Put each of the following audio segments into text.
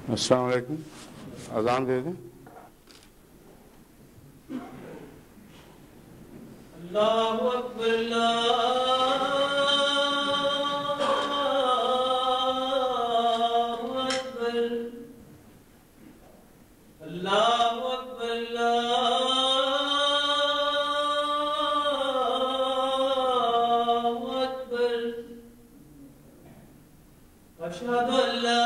السلام علیکم. اذان دے دیں. اللہ اکبر اللہ اکبر اللہ اکبر اللہ اکبر اشہد ان لا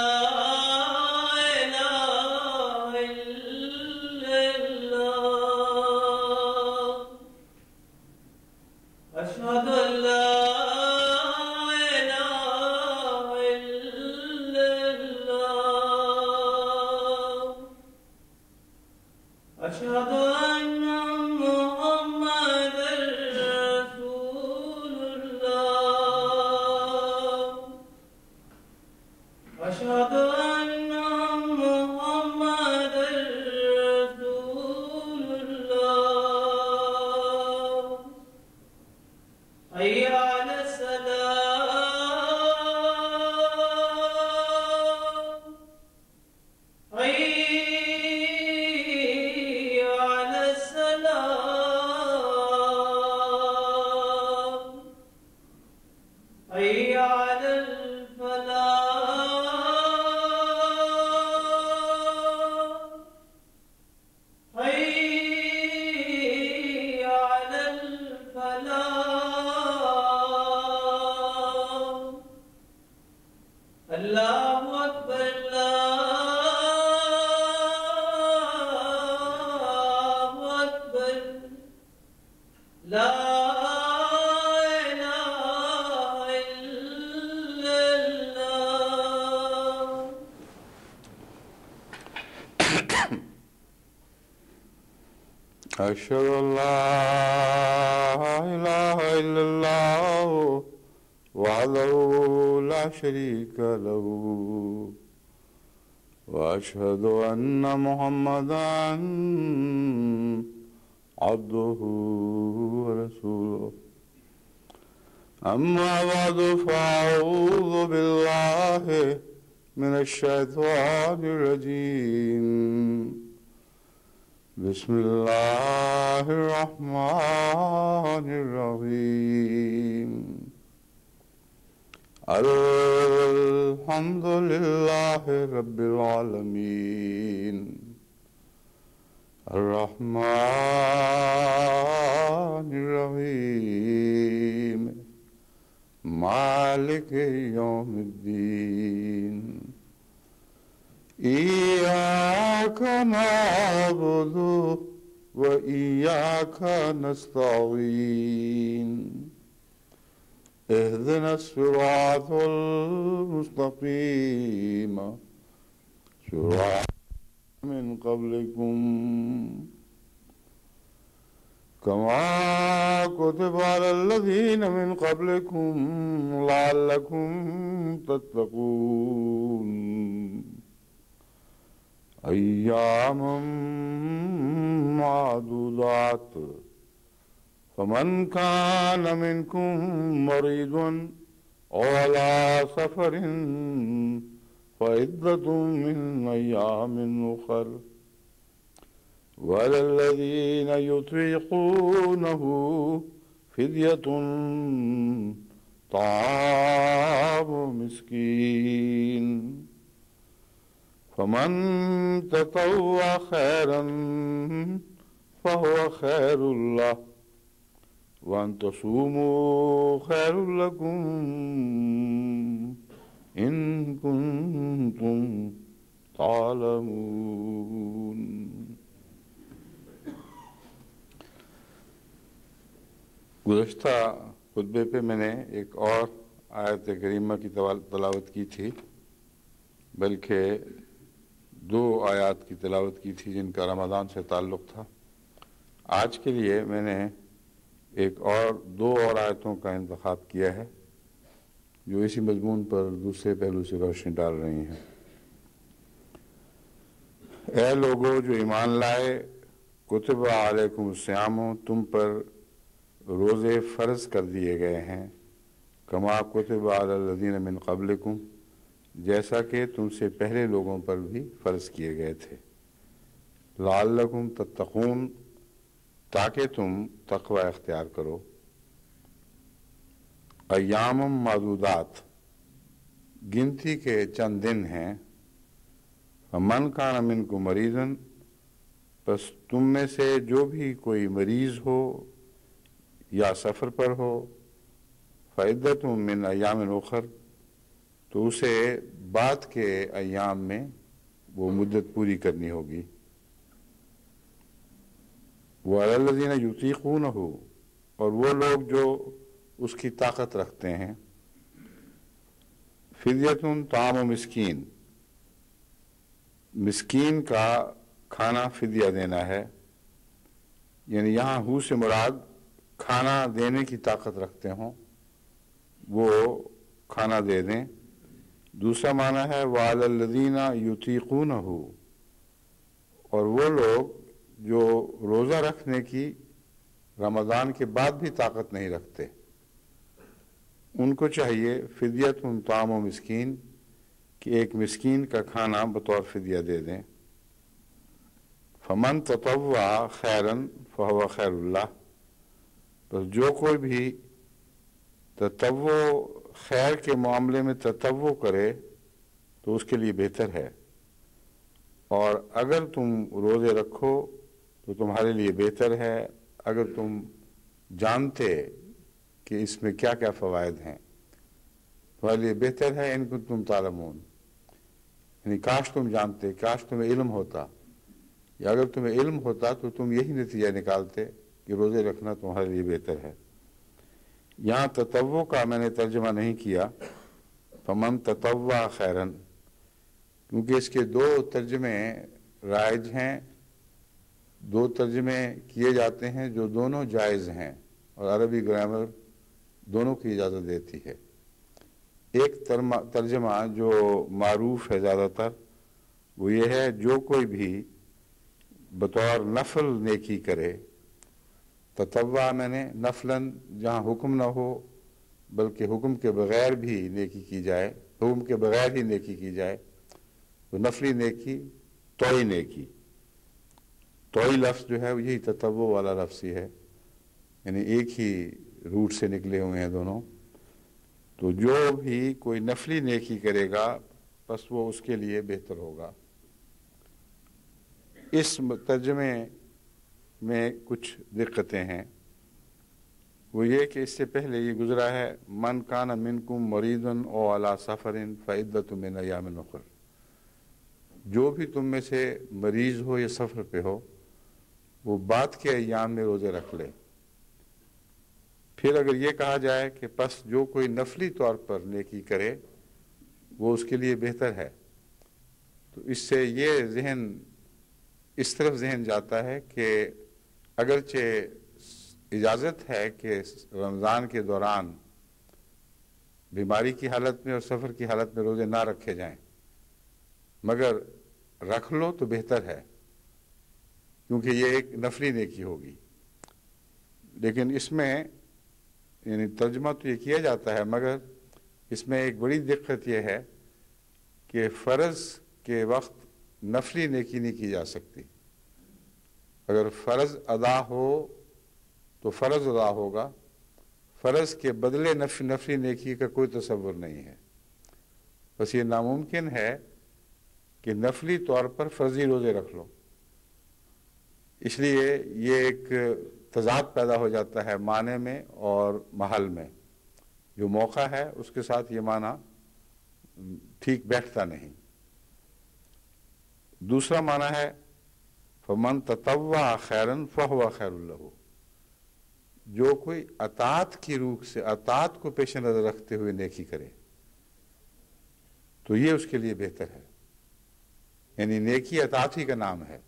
أشهد أن لا إله إلا الله وحده لا شريك له وأشهد أن محمدا عبده ورسوله أما بعد فأعوذ بالله من الشيطان الرجيم بسم الله الرحمن الرحيم الحمد لله رب العالمين الرحمن الرحيم مالك يوم الدين إياك نعبد وإياك نستعين اهدنا الصراط المستقيم صراط من قبلكم كما كتب على الذين من قبلكم لعلكم تتقون أياما معدودات فمن كان منكم مريضا أو على سفر فعدة من أيام أخر وعلى الذين يطيقونه فدية طعام مسكين فمن تطوع خيرا فهو خير له وأن تصوموا خير لكم إن كنتم تعلمون. گزشتہ خطبے پہ میں نے ایک اور آیت کریمہ کی تلاوت کی تھی، بلکہ 2 آیات کی تلاوت کی تھی جن کا رمضان سے تعلق تھا. آج کے لیے میں نے ایک اور 2 اور آیتوں کا انتخاب کیا ہے جو اسی مضمون پر دوسرے پہلو سے روشنی ڈال رہی ہیں. اے لوگو جو ایمان لائے، کتب علیکم الصیام، تم پر روزے فرض کر دیے گئے ہیں، کما کتب علی الذین من قبلکم، جیسا کہ تم سے پہلے لوگوں پر بھی فرض کیے گئے تھے، لعلکم تتقون، تاکہ تم تقوی اختیار کرو۔ ایام معدودات، گنتی کے چند دن ہیں۔ من کان منکم مریضا، بس تم میں سے جو بھی کوئی مریض ہو یا سفر پر ہو، فعدۃ من ایام اخر، تو اسے بعد کے ایام میں وہ مدت پوری کرنی ہوگی۔ وعلی الذین یطیقونہ، اور وہ لوگ جو اس کی طاقت رکھتے ہیں، فدیۃ طعام مسکین، مسکین کا کھانا فدیہ دینا ہے، یعنی یہاں ہو سے مراد کھانا دینے کی طاقت رکھتے ہوں وہ کھانا دے دیں۔ دوسرا معنی ہے وعلی الذین یطیقونہ، اور وہ لوگ جو روزہ رکھنے کی رمضان کے بعد بھی طاقت نہیں رکھتے، ان کو چاہیے فدیۃ طعام مسکین، کہ ایک مسکین کا کھانا بطور فدیہ دے دیں۔ فمن تطوع خیرا فہو خیر اللہ، بس جو کوئی بھی تطوع خیر کے معاملے میں تطوع کرے تو اس کے لیے بہتر ہے، اور اگر تم روزے رکھو تو تمہارے لیے بہتر ہے، اگر تم جانتے کہ اس میں کیا کیا فوائد ہیں، تمہارے لیے بہتر ہے ان کو تم تعلمون، یعنی کاش تم جانتے، کاش تمہیں علم ہوتا، یا اگر تمہیں علم ہوتا تو تم یہی نتیجہ نکالتے کہ روزے رکھنا تمہارے لیے بہتر ہے۔ یہاں تطوع کا میں نے ترجمہ نہیں کیا، فمن تطوع خیرن، کیونکہ اس کے دو ترجمے رائج ہیں، دو ترجمے کیے جاتے ہیں جو دونوں جائز ہیں، اور عربی گرامر دونوں کی اجازت دیتی ہے۔ ایک ترجمہ جو معروف ہے زیادہ تر وہ یہ ہے، جو کوئی بھی بطور نفل نیکی کرے، تطوع میں نے نفلاً جہاں حکم نہ ہو بلکہ حکم کے بغیر بھی نیکی کی جائے، حکم کے بغیر ہی نیکی کی جائے، تو نفلی نیکی توئی نیکی، توئی لفظ جو ہے یہی تطوع والا لفظ ہی ہے، یعنی ایک ہی روٹ سے نکلے ہوئے ہیں دونوں۔ تو جو بھی کوئی نفلی نیکی کرے گا بس وہ اس کے لیے بہتر ہوگا۔ اس ترجمے میں کچھ دقتیں ہیں، وہ یہ کہ اس سے پہلے یہ گزرا ہے من کان منکم مریضا او علی سفر فعدۃ من ایام اخر، جو بھی تم میں سے مریض ہو یا سفر پہ ہو وہ بعد کے ایام میں روزے رکھ لے۔ پھر اگر یہ کہا جائے کہ پس جو کوئی نفلی طور پر نیکی کرے وہ اس کے لیے بہتر ہے، تو اس سے یہ ذہن اس طرف ذہن جاتا ہے کہ اگرچہ اجازت ہے کہ رمضان کے دوران بیماری کی حالت میں اور سفر کی حالت میں روزے نہ رکھے جائیں، مگر رکھ لو تو بہتر ہے، کیونکہ یہ ایک نفلی نیکی ہوگی۔ لیکن اس میں یعنی ترجمہ تو یہ کیا جاتا ہے، مگر اس میں ایک بڑی دقت یہ ہے کہ فرض کے وقت نفلی نیکی نہیں کی جا سکتی۔ اگر فرض ادا ہو تو فرض ادا ہوگا، فرض کے بدلے نفلی نیکی کا کوئی تصور نہیں ہے۔ بس یہ ناممکن ہے کہ نفلی طور پر فرضی روزے رکھ لو، اس لیے یہ ایک تضاد پیدا ہو جاتا ہے معنی میں اور محل میں، جو موقع ہے اس کے ساتھ یہ معنی ٹھیک بیٹھتا نہیں۔ دوسرا معنی ہے فمن تطوع خیرا فہو خیر لہ، جو کوئی اطاعت کی روح سے اطاعت کو پیش نظر رکھتے ہوئے نیکی کرے تو یہ اس کے لیے بہتر ہے، یعنی نیکی اطاعت ہی کا نام ہے۔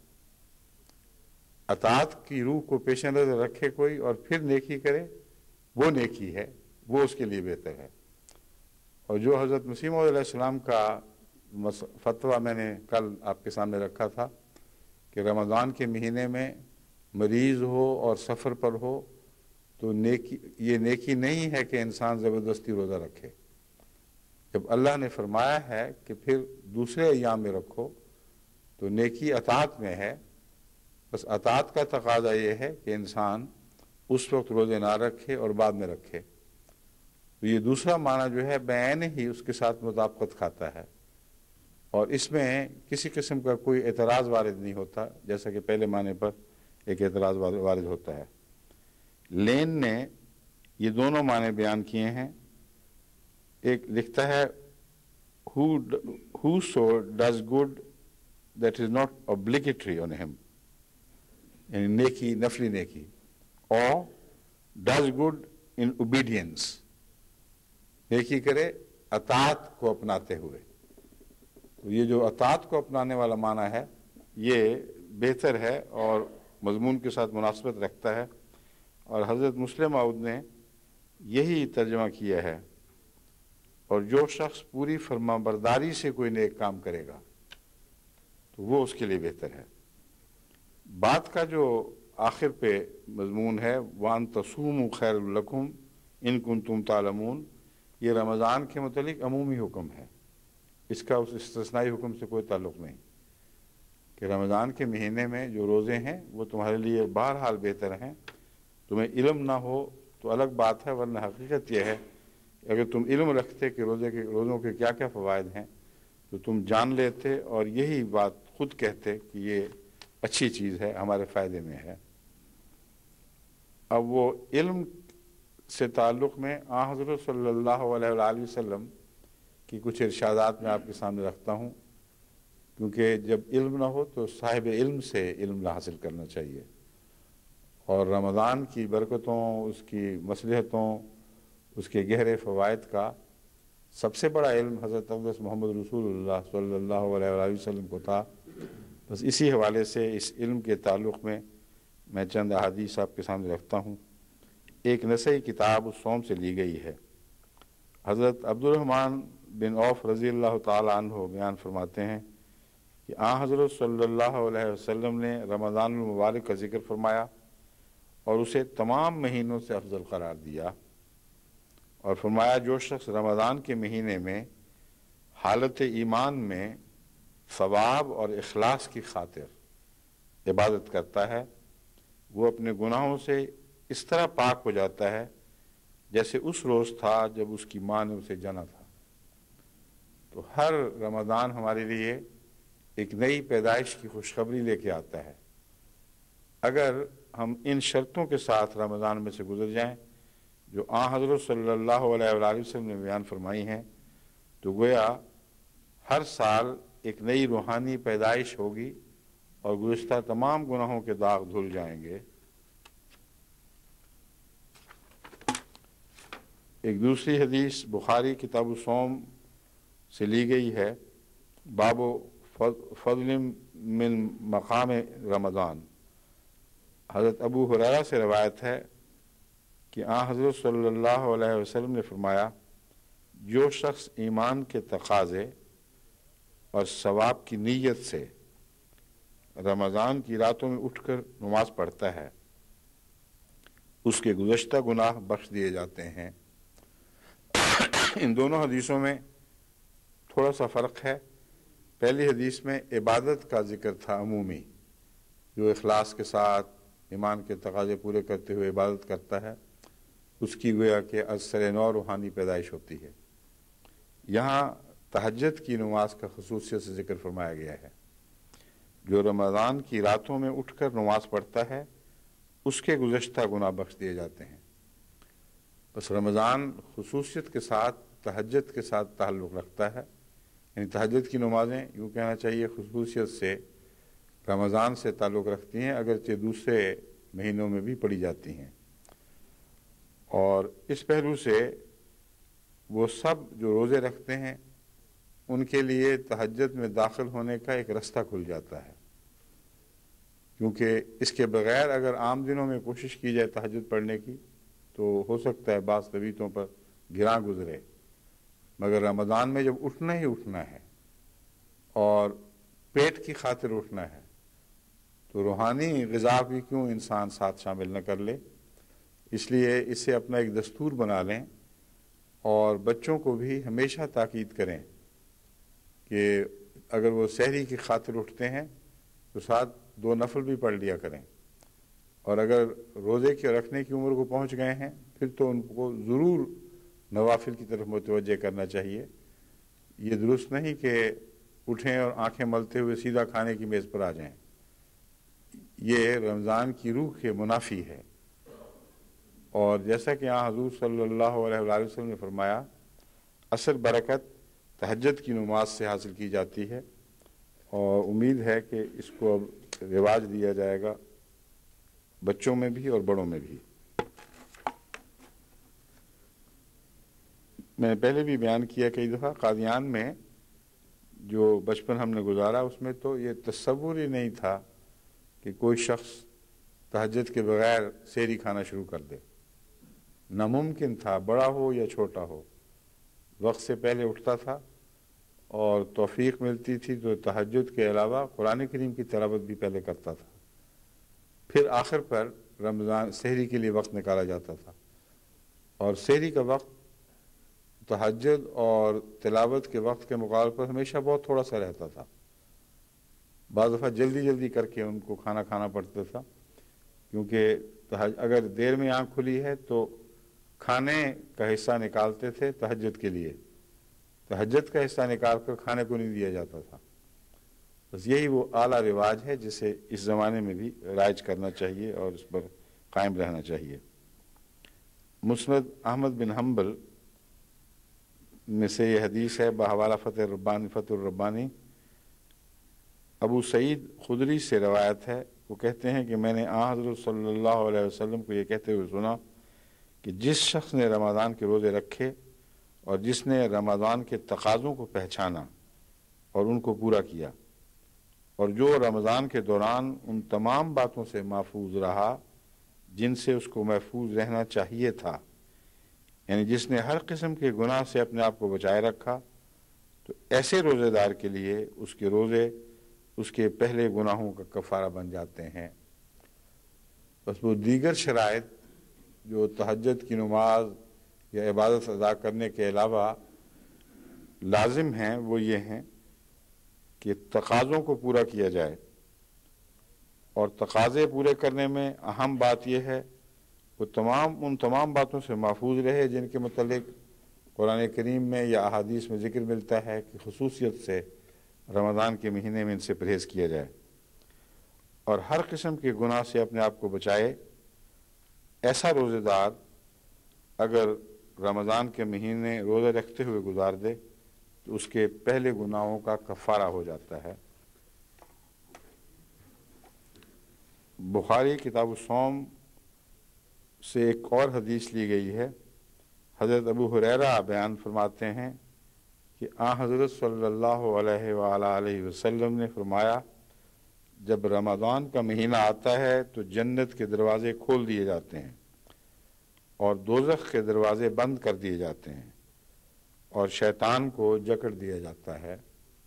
اطاعت کی روح کو پیش نظر رکھے کوئی اور پھر نیکی کرے وہ نیکی ہے، وہ اس کے لیے بہتر ہے۔ اور جو حضرت مسیح موعود علیہ السلام کا فتویٰ میں نے کل آپ کے سامنے رکھا تھا کہ رمضان کے مہینے میں مریض ہو اور سفر پر ہو تو یہ نیکی نہیں ہے کہ انسان زبردستی روزہ رکھے، جب اللہ نے فرمایا ہے کہ پھر دوسرے ایام میں رکھو تو نیکی اطاعت میں ہے، بس اطاعت کا تقاضا یہ ہے کہ انسان اس وقت روزے نہ رکھے اور بعد میں رکھے۔ تو یہ دوسرا معنی جو ہے بعین ہی اس کے ساتھ مطابقت کھاتا ہے، اور اس میں کسی قسم کا کوئی اعتراض وارد نہیں ہوتا، جیسا کہ پہلے معنی پر ایک اعتراض وارد ہوتا ہے۔ لین نے یہ دونوں معنی بیان کیے ہیں۔ ایک لکھتا ہے whoso does good that is not obligatory on him، یعنی نیکی، نفلی نیکی، or does good in obedience، نیکی کرے اطاعت کو اپناتے ہوئے۔ تو یہ جو اطاعت کو اپنانے والا معنی ہے یہ بہتر ہے اور مضمون کے ساتھ مناسبت رکھتا ہے، اور حضرت مسلم موعود نے یہی ترجمہ کیا ہے۔ اور جو شخص پوری فرما برداری سے کوئی نیک کام کرے گا تو وہ اس کے لیے بہتر ہے۔ بات کا جو آخر پہ مضمون ہے وَأَن تَصُومُوا خَيْرٌ لَكُمْ إِن كُنتُمْ تَعْلَمُونَ، یہ رمضان کے متعلق عمومی حکم ہے، اس کا اس استثنائی حکم سے کوئی تعلق نہیں، کہ رمضان کے مہینے میں جو روزے ہیں وہ تمہارے لیے بہرحال بہتر ہیں۔ تمہیں علم نہ ہو تو الگ بات ہے، ورنہ حقیقت یہ ہے اگر تم علم رکھتے کہ روزوں کے کیا کیا فوائد ہیں تو تم جان لیتے اور یہی بات خود کہتے کہ یہ اچھی چیز ہے، ہمارے فائدے میں ہے۔ اب وہ علم سے تعلق میں حضرت صلی اللہ علیہ وآلہ وسلم کی کچھ ارشادات میں آپ کے سامنے رکھتا ہوں، کیونکہ جب علم نہ ہو تو صاحب علم سے علم حاصل کرنا چاہیے، اور رمضان کی برکتوں، اس کی مصلحتوں، اس کے گہرے فوائد کا سب سے بڑا علم حضرت اقدس محمد رسول اللہ صلی اللہ علیہ وآلہ وسلم کو تھا۔ بس اسی حوالے سے اس علم کے تعلق میں چند احادیث آپ کے سامنے رکھتا ہوں۔ ایک نسائی کتاب الصوم سے لی گئی ہے۔ حضرت عبد الرحمن بن عوف رضی اللہ تعالی عنہ بیان فرماتے ہیں کہ حضرت صلی اللہ علیہ وسلم نے رمضان المبارک کا ذکر فرمایا اور اسے تمام مہینوں سے افضل قرار دیا، اور فرمایا جو شخص رمضان کے مہینے میں حالت ایمان میں ثواب اور اخلاص کی خاطر عبادت کرتا ہے وہ اپنے گناہوں سے اس طرح پاک ہو جاتا ہے جیسے اس روز تھا جب اس کی ماں نے اسے جنا تھا۔ تو ہر رمضان ہمارے لیے ایک نئی پیدائش کی خوشخبری لے کے آتا ہے۔ اگر ہم ان شرطوں کے ساتھ رمضان میں سے گزر جائیں جو حضرت صلی اللہ علیہ وآلہ وسلم نے بیان فرمائی ہیں تو گویا ہر سال ایک نئی روحانی پیدائش ہوگی اور گزشتہ تمام گناہوں کے داغ دھل جائیں گے۔ ایک دوسری حدیث بخاری کتاب الصوم سے لی گئی ہے، باب فضل من مقام رمضان۔ حضرت ابو ہریرہ سے روایت ہے کہ حضرت صلی اللہ علیہ وسلم نے فرمایا جو شخص ایمان کے تقاضے اور ثواب کی نیت سے رمضان کی راتوں میں اٹھ کر نماز پڑھتا ہے اس کے گزشتہ گناہ بخش دیے جاتے ہیں۔ ان دونوں حدیثوں میں تھوڑا سا فرق ہے۔ پہلی حدیث میں عبادت کا ذکر تھا عمومی، جو اخلاص کے ساتھ ایمان کے تقاضے پورے کرتے ہوئے عبادت کرتا ہے اس کی گویا کہ از سر نو روحانی پیدائش ہوتی ہے۔ یہاں تہجد کی نماز کا خصوصیت سے ذکر فرمایا گیا ہے۔ جو رمضان کی راتوں میں اٹھ کر نماز پڑھتا ہے اس کے گزشتہ گناہ بخش دیے جاتے ہیں۔ بس رمضان خصوصیت کے ساتھ تہجد کے ساتھ تعلق رکھتا ہے، یعنی تہجد کی نمازیں یوں کہنا چاہیے خصوصیت سے رمضان سے تعلق رکھتی ہیں، اگرچہ دوسرے مہینوں میں بھی پڑھی جاتی ہیں، اور اس پہلو سے وہ سب جو روزے رکھتے ہیں ان کے لیے تہجد میں داخل ہونے کا ایک رستہ کھل جاتا ہے، کیونکہ اس کے بغیر اگر عام دنوں میں کوشش کی جائے تہجد پڑھنے کی تو ہو سکتا ہے بعض طبیعتوں پر گراں گزرے، مگر رمضان میں جب اٹھنا ہی اٹھنا ہے اور پیٹ کی خاطر اٹھنا ہے تو روحانی غذا بھی کیوں انسان ساتھ شامل نہ کر لے۔ اس لیے اسے اپنا ایک دستور بنا لیں اور بچوں کو بھی ہمیشہ تاکید کریں کہ اگر وہ سحری کی خاطر اٹھتے ہیں تو ساتھ 2 نفل بھی پڑھ لیا کریں، اور اگر روزے کے رکھنے کی عمر کو پہنچ گئے ہیں پھر تو ان کو ضرور نوافل کی طرف متوجہ کرنا چاہیے۔ یہ درست نہیں کہ اٹھیں اور آنکھیں ملتے ہوئے سیدھا کھانے کی میز پر آ جائیں، یہ رمضان کی روح کے منافی ہے۔ اور جیسا کہ یہاں حضور صلی اللہ علیہ وآلہ وسلم نے فرمایا، اصل برکت تہجد کی نماز سے حاصل کی جاتی ہے، اور امید ہے کہ اس کو اب رواج دیا جائے گا بچوں میں بھی اور بڑوں میں بھی۔ میں نے پہلے بھی بیان کیا کئی دفعہ، قادیان میں جو بچپن ہم نے گزارا اس میں تو یہ تصور ہی نہیں تھا کہ کوئی شخص تہجد کے بغیر سحری کھانا شروع کر دے۔ ناممکن تھا، بڑا ہو یا چھوٹا ہو، وقت سے پہلے اٹھتا تھا، اور توفیق ملتی تھی تو تہجد کے علاوہ قرآن کریم کی تلاوت بھی پہلے کرتا تھا، پھر آخر پر رمضان سحری کے لیے وقت نکالا جاتا تھا، اور سحری کا وقت تہجد اور تلاوت کے وقت کے مقابلے پر ہمیشہ بہت تھوڑا سا رہتا تھا۔ بعض دفعہ جلدی جلدی کر کے ان کو کھانا کھانا پڑتا تھا، کیونکہ اگر دیر میں آنکھ کھلی ہے تو کھانے کا حصہ نکالتے تھے تہجد کے لیے، تہجد کا حصہ نکال کر کھانے کو نہیں دیا جاتا تھا۔ بس یہی وہ اعلیٰ رواج ہے جسے اس زمانے میں بھی رائج کرنا چاہیے اور اس پر قائم رہنا چاہیے۔ مسند احمد بن حنبل میں سے یہ حدیث ہے بحوالہ فتح الربانی، ابو سعید خدری سے روایت ہے، وہ کہتے ہیں کہ میں نے حضرت صلی اللہ علیہ وسلم کو یہ کہتے ہوئے سنا کہ جس شخص نے رمضان کے روزے رکھے اور جس نے رمضان کے تقاضوں کو پہچانا اور ان کو پورا کیا، اور جو رمضان کے دوران ان تمام باتوں سے محفوظ رہا جن سے اس کو محفوظ رہنا چاہیے تھا، یعنی جس نے ہر قسم کے گناہ سے اپنے آپ کو بچائے رکھا، تو ایسے روزے دار کے لیے اس کے روزے اس کے پہلے گناہوں کا کفارہ بن جاتے ہیں۔ بس وہ دیگر شرائط جو تہجد کی نماز یا عبادت ادا کرنے کے علاوہ لازم ہیں وہ یہ ہیں کہ تقاضوں کو پورا کیا جائے، اور تقاضے پورے کرنے میں اہم بات یہ ہے وہ ان تمام باتوں سے محفوظ رہے جن کے متعلق قرآن کریم میں یا احادیث میں ذکر ملتا ہے کہ خصوصیت سے رمضان کے مہینے میں ان سے پرہیز کیا جائے، اور ہر قسم کے گناہ سے اپنے آپ کو بچائے۔ ایسا روزے دار اگر رمضان کے مہینے روزے رکھتے ہوئے گزار دے تو اس کے پہلے گناہوں کا کفارہ ہو جاتا ہے۔ بخاری کتاب الصوم سے ایک اور حدیث لی گئی ہے، حضرت ابو ہریرہ بیان فرماتے ہیں کہ حضرت صلی اللہ علیہ وآلہ وسلم نے فرمایا، جب رمضان کا مہینہ آتا ہے تو جنت کے دروازے کھول دیے جاتے ہیں اور دوزخ کے دروازے بند کر دیے جاتے ہیں، اور شیطان کو جکڑ دیا جاتا ہے۔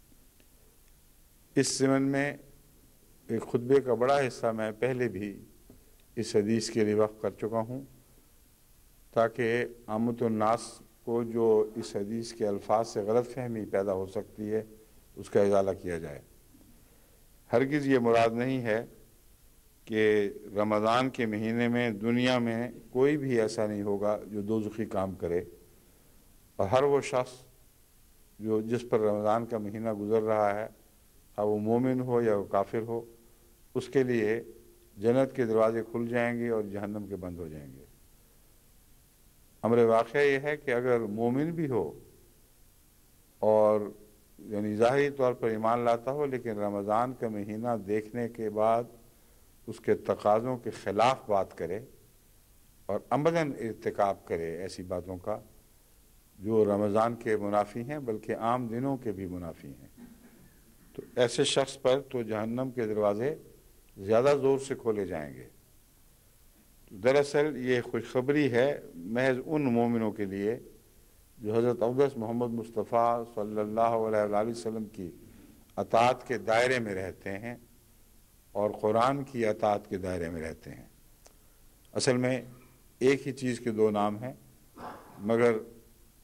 اس ضمن میں ایک خطبے کا بڑا حصہ میں پہلے بھی اس حدیث کے لیے وقف کر چکا ہوں، تاکہ عامت الناس کو جو اس حدیث کے الفاظ سے غلط فہمی پیدا ہو سکتی ہے اس کا ازالہ کیا جائے۔ ہرگز یہ مراد نہیں ہے کہ رمضان کے مہینے میں دنیا میں کوئی بھی ایسا نہیں ہوگا جو دوزخی کام کرے، اور ہر وہ شخص جس پر رمضان کا مہینہ گزر رہا ہے، وہ مومن ہو یا وہ کافر ہو، اس کے لیے جنت کے دروازے کھل جائیں گے اور جہنم کے بند ہو جائیں گے۔ امر واقعہ یہ ہے کہ اگر مومن بھی ہو اور یعنی ظاہری طور پر ایمان لاتا ہو، لیکن رمضان کا مہینہ دیکھنے کے بعد اس کے تقاضوں کے خلاف بات کرے اور عملاً ارتکاب کرے ایسی باتوں کا جو رمضان کے منافی ہیں بلکہ عام دنوں کے بھی منافی ہیں، تو ایسے شخص پر تو جہنم کے دروازے زیادہ زور سے کھولے جائیں گے۔ دراصل یہ خوشخبری ہے محض ان مومنوں کے لیے جو حضرت اقدس محمد مصطفیٰ صلی اللہ علیہ وآلہ وسلم کی اطاعت کے دائرے میں رہتے ہیں اور قرآن کی اطاعت کے دائرے میں رہتے ہیں۔ اصل میں ایک ہی چیز کے دو نام ہیں، مگر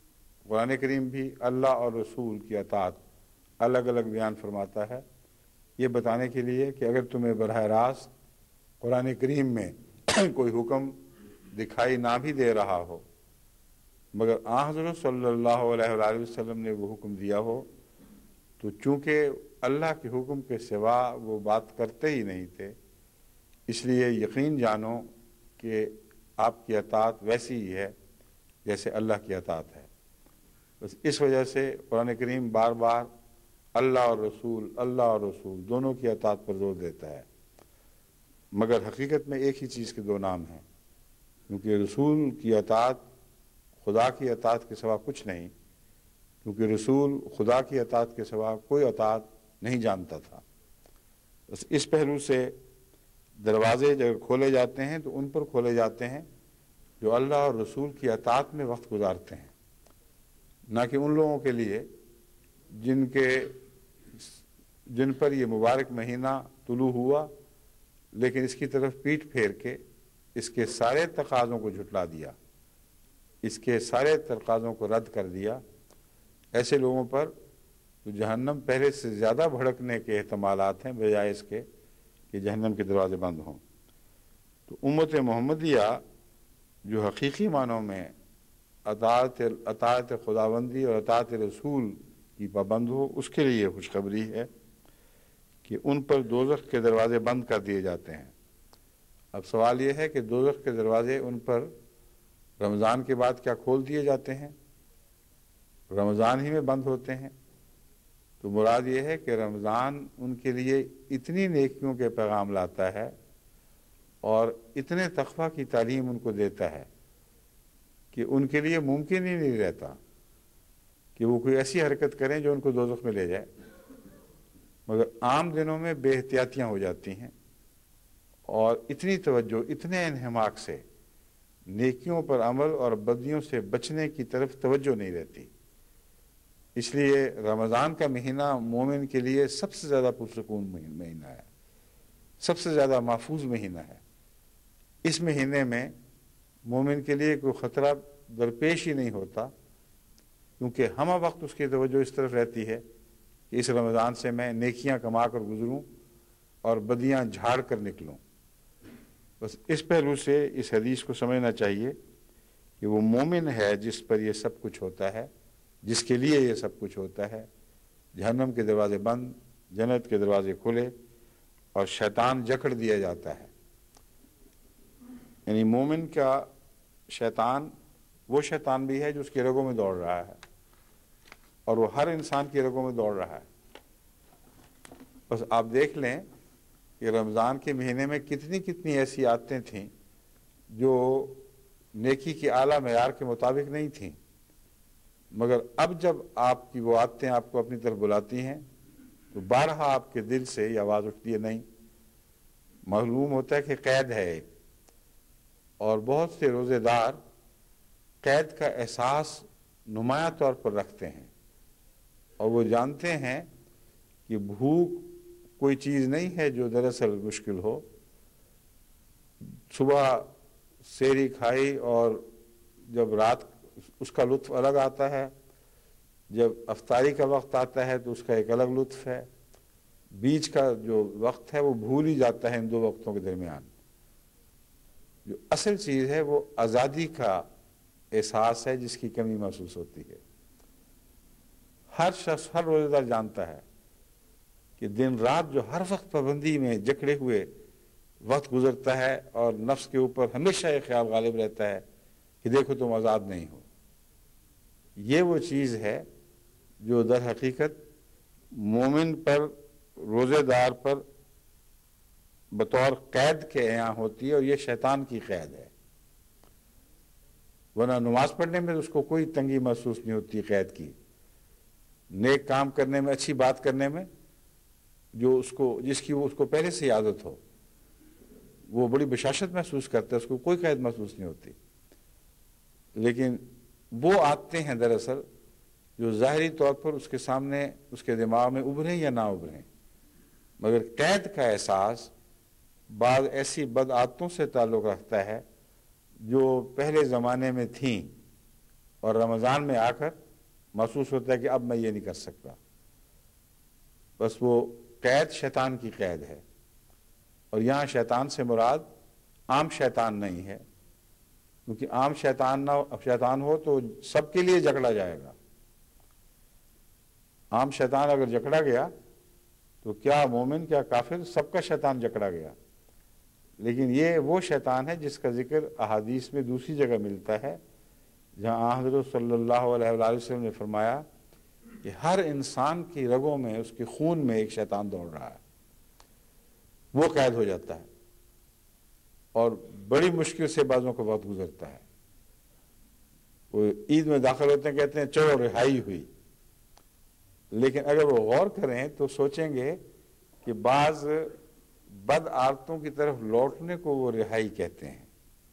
قرآن کریم بھی اللہ اور رسول کی اطاعت الگ الگ بیان فرماتا ہے، یہ بتانے کے لیے کہ اگر تمہیں براہ راست قرآن کریم میں کوئی حکم دکھائی نہ بھی دے رہا ہو، مگر حضرت صلی اللہ علیہ وآلہ وسلم نے وہ حکم دیا ہو، تو چونکہ اللہ کے حکم کے سوا وہ بات کرتے ہی نہیں تھے، اس لیے یقین جانو کہ آپ کی اطاعت ویسی ہی ہے جیسے اللہ کی اطاعت ہے۔ بس اس وجہ سے قرآن کریم بار بار اللہ اور رسول دونوں کی اطاعت پر زور دیتا ہے، مگر حقیقت میں ایک ہی چیز کے دو نام ہیں، کیونکہ رسول کی اطاعت خدا کی اطاعت کے سوا کچھ نہیں، کیونکہ رسول خدا کی اطاعت کے سوا کوئی اطاعت نہیں جانتا تھا۔ بس اس پہلو سے دروازے جب کھولے جاتے ہیں تو ان پر کھولے جاتے ہیں جو اللہ اور رسول کی اطاعت میں وقت گزارتے ہیں، نہ کہ ان لوگوں کے لیے جن پر یہ مبارک مہینہ طلوع ہوا لیکن اس کی طرف پیٹھ پھیر کے اس کے سارے تقاضوں کو جھٹلا دیا، اس کے سارے تقاضوں کو رد کر دیا۔ ایسے لوگوں پر تو جہنم پہلے سے زیادہ بھڑکنے کے احتمالات ہیں بجائے اس کے کہ جہنم کے دروازے بند ہوں۔ تو امت محمدیہ جو حقیقی معنوں میں اطاعت خداوندی اور اطاعت رسول کی پابند ہو، اس کے لیے خوشخبری ہے کہ ان پر دوزخ کے دروازے بند کر دیے جاتے ہیں۔ اب سوال یہ ہے کہ دوزخ کے دروازے ان پر رمضان کے بعد کیا کھول دیے جاتے ہیں؟ رمضان ہی میں بند ہوتے ہیں؟ تو مراد یہ ہے کہ رمضان ان کے لیے اتنی نیکیوں کے پیغام لاتا ہے اور اتنے تقویٰ کی تعلیم ان کو دیتا ہے کہ ان کے لیے ممکن ہی نہیں رہتا کہ وہ کوئی ایسی حرکت کریں جو ان کو دوزخ میں لے جائے، مگر عام دنوں میں بے احتیاطیاں ہو جاتی ہیں اور اتنی توجہ، اتنے انہماک سے نیکیوں پر عمل اور بدیوں سے بچنے کی طرف توجہ نہیں رہتی۔ اس لیے رمضان کا مہینہ مومن کے لیے سب سے زیادہ پرسکون مہینہ ہے، سب سے زیادہ محفوظ مہینہ ہے۔ اس مہینے میں مومن کے لیے کوئی خطرہ درپیش ہی نہیں ہوتا، کیونکہ ہمہ وقت اس کی توجہ اس طرف رہتی ہے کہ اس رمضان سے میں نیکیاں کما کر گزروں اور بدیاں جھاڑ کر نکلوں۔ بس اس پہلو سے اس حدیث کو سمجھنا چاہیے کہ وہ مومن ہے جس پر یہ سب کچھ ہوتا ہے، جس کے لیے یہ سب کچھ ہوتا ہے۔ جہنم کے دروازے بند، جنت کے دروازے کھلے اور شیطان جکڑ دیا جاتا ہے۔ یعنی مومن کا شیطان وہ شیطان بھی ہے جو اس کی رگوں میں دوڑ رہا ہے اور وہ ہر انسان کی رگوں میں دوڑ رہا ہے۔ بس آپ دیکھ لیں کہ رمضان کے مہینے میں کتنی ایسی عادتیں تھیں جو نیکی کے اعلیٰ معیار کے مطابق نہیں تھیں، مگر اب جب آپ کی وہ عادتیں آپ کو اپنی طرف بلاتی ہیں تو بارہا آپ کے دل سے یہ آواز اٹھتی ہے، نہیں، معلوم ہوتا ہے کہ قید ہے ایک، اور بہت سے روزے دار قید کا احساس نمایاں طور پر رکھتے ہیں اور وہ جانتے ہیں کہ بھوک کوئی چیز نہیں ہے جو دراصل مشکل ہو۔ صبح سحری کھائی اور جب رات اس کا لطف الگ آتا ہے، جب افطاری کا وقت آتا ہے تو اس کا ایک الگ لطف ہے، بیچ کا جو وقت ہے وہ بھول ہی جاتا ہے ان دو وقتوں کے درمیان۔ جو اصل چیز ہے وہ آزادی کا احساس ہے جس کی کمی محسوس ہوتی ہے۔ ہر شخص، ہر روزہ دار جانتا ہے کہ دن رات جو ہر وقت پابندی میں جکڑے ہوئے وقت گزرتا ہے اور نفس کے اوپر ہمیشہ یہ خیال غالب رہتا ہے کہ دیکھو تم آزاد نہیں ہو، یہ وہ چیز ہے جو در حقیقت مومن پر، روزے دار پر بطور قید کے یہاں ہوتی ہے، اور یہ شیطان کی قید ہے۔ ورنہ نماز پڑھنے میں اس کو کوئی تنگی محسوس نہیں ہوتی قید کی، نیک کام کرنے میں، اچھی بات کرنے میں، جو جس کی وہ اس کو پہلے سے عادت ہو، وہ بڑی بشاشت محسوس کرتا ہے، اس کو کوئی قید محسوس نہیں ہوتی۔ لیکن وہ عادتیں ہیں دراصل جو ظاہری طور پر اس کے سامنے، اس کے دماغ میں ابھریں یا نہ ابھریں، مگر قید کا احساس بعض ایسی بد عادتوں سے تعلق رکھتا ہے جو پہلے زمانے میں تھیں اور رمضان میں آ کر محسوس ہوتا ہے کہ اب میں یہ نہیں کر سکتا. بس وہ قید شیطان کی قید ہے. اور یہاں شیطان سے مراد عام شیطان نہیں ہے، کیونکہ عام شیطان ہو تو سب کے لیے جکڑا جائے گا. عام شیطان اگر جکڑا گیا تو کیا مومن کیا کافر، سب کا شیطان جکڑا گیا. لیکن یہ وہ شیطان ہے جس کا ذکر احادیث میں دوسری جگہ ملتا ہے، جہاں حضرت صلی اللہ علیہ وآلہ وسلم نے فرمایا کہ ہر انسان کی رگوں میں، اس کے خون میں ایک شیطان دوڑ رہا ہے. وہ قید ہو جاتا ہے اور بڑی مشکل سے بعضوں کو وقت گزرتا ہے. وہ عید میں داخل ہوتے ہیں، کہتے ہیں چلو رہائی ہوئی. لیکن اگر وہ غور کریں تو سوچیں گے کہ بعض بد عادتوں کی طرف لوٹنے کو وہ رہائی کہتے ہیں،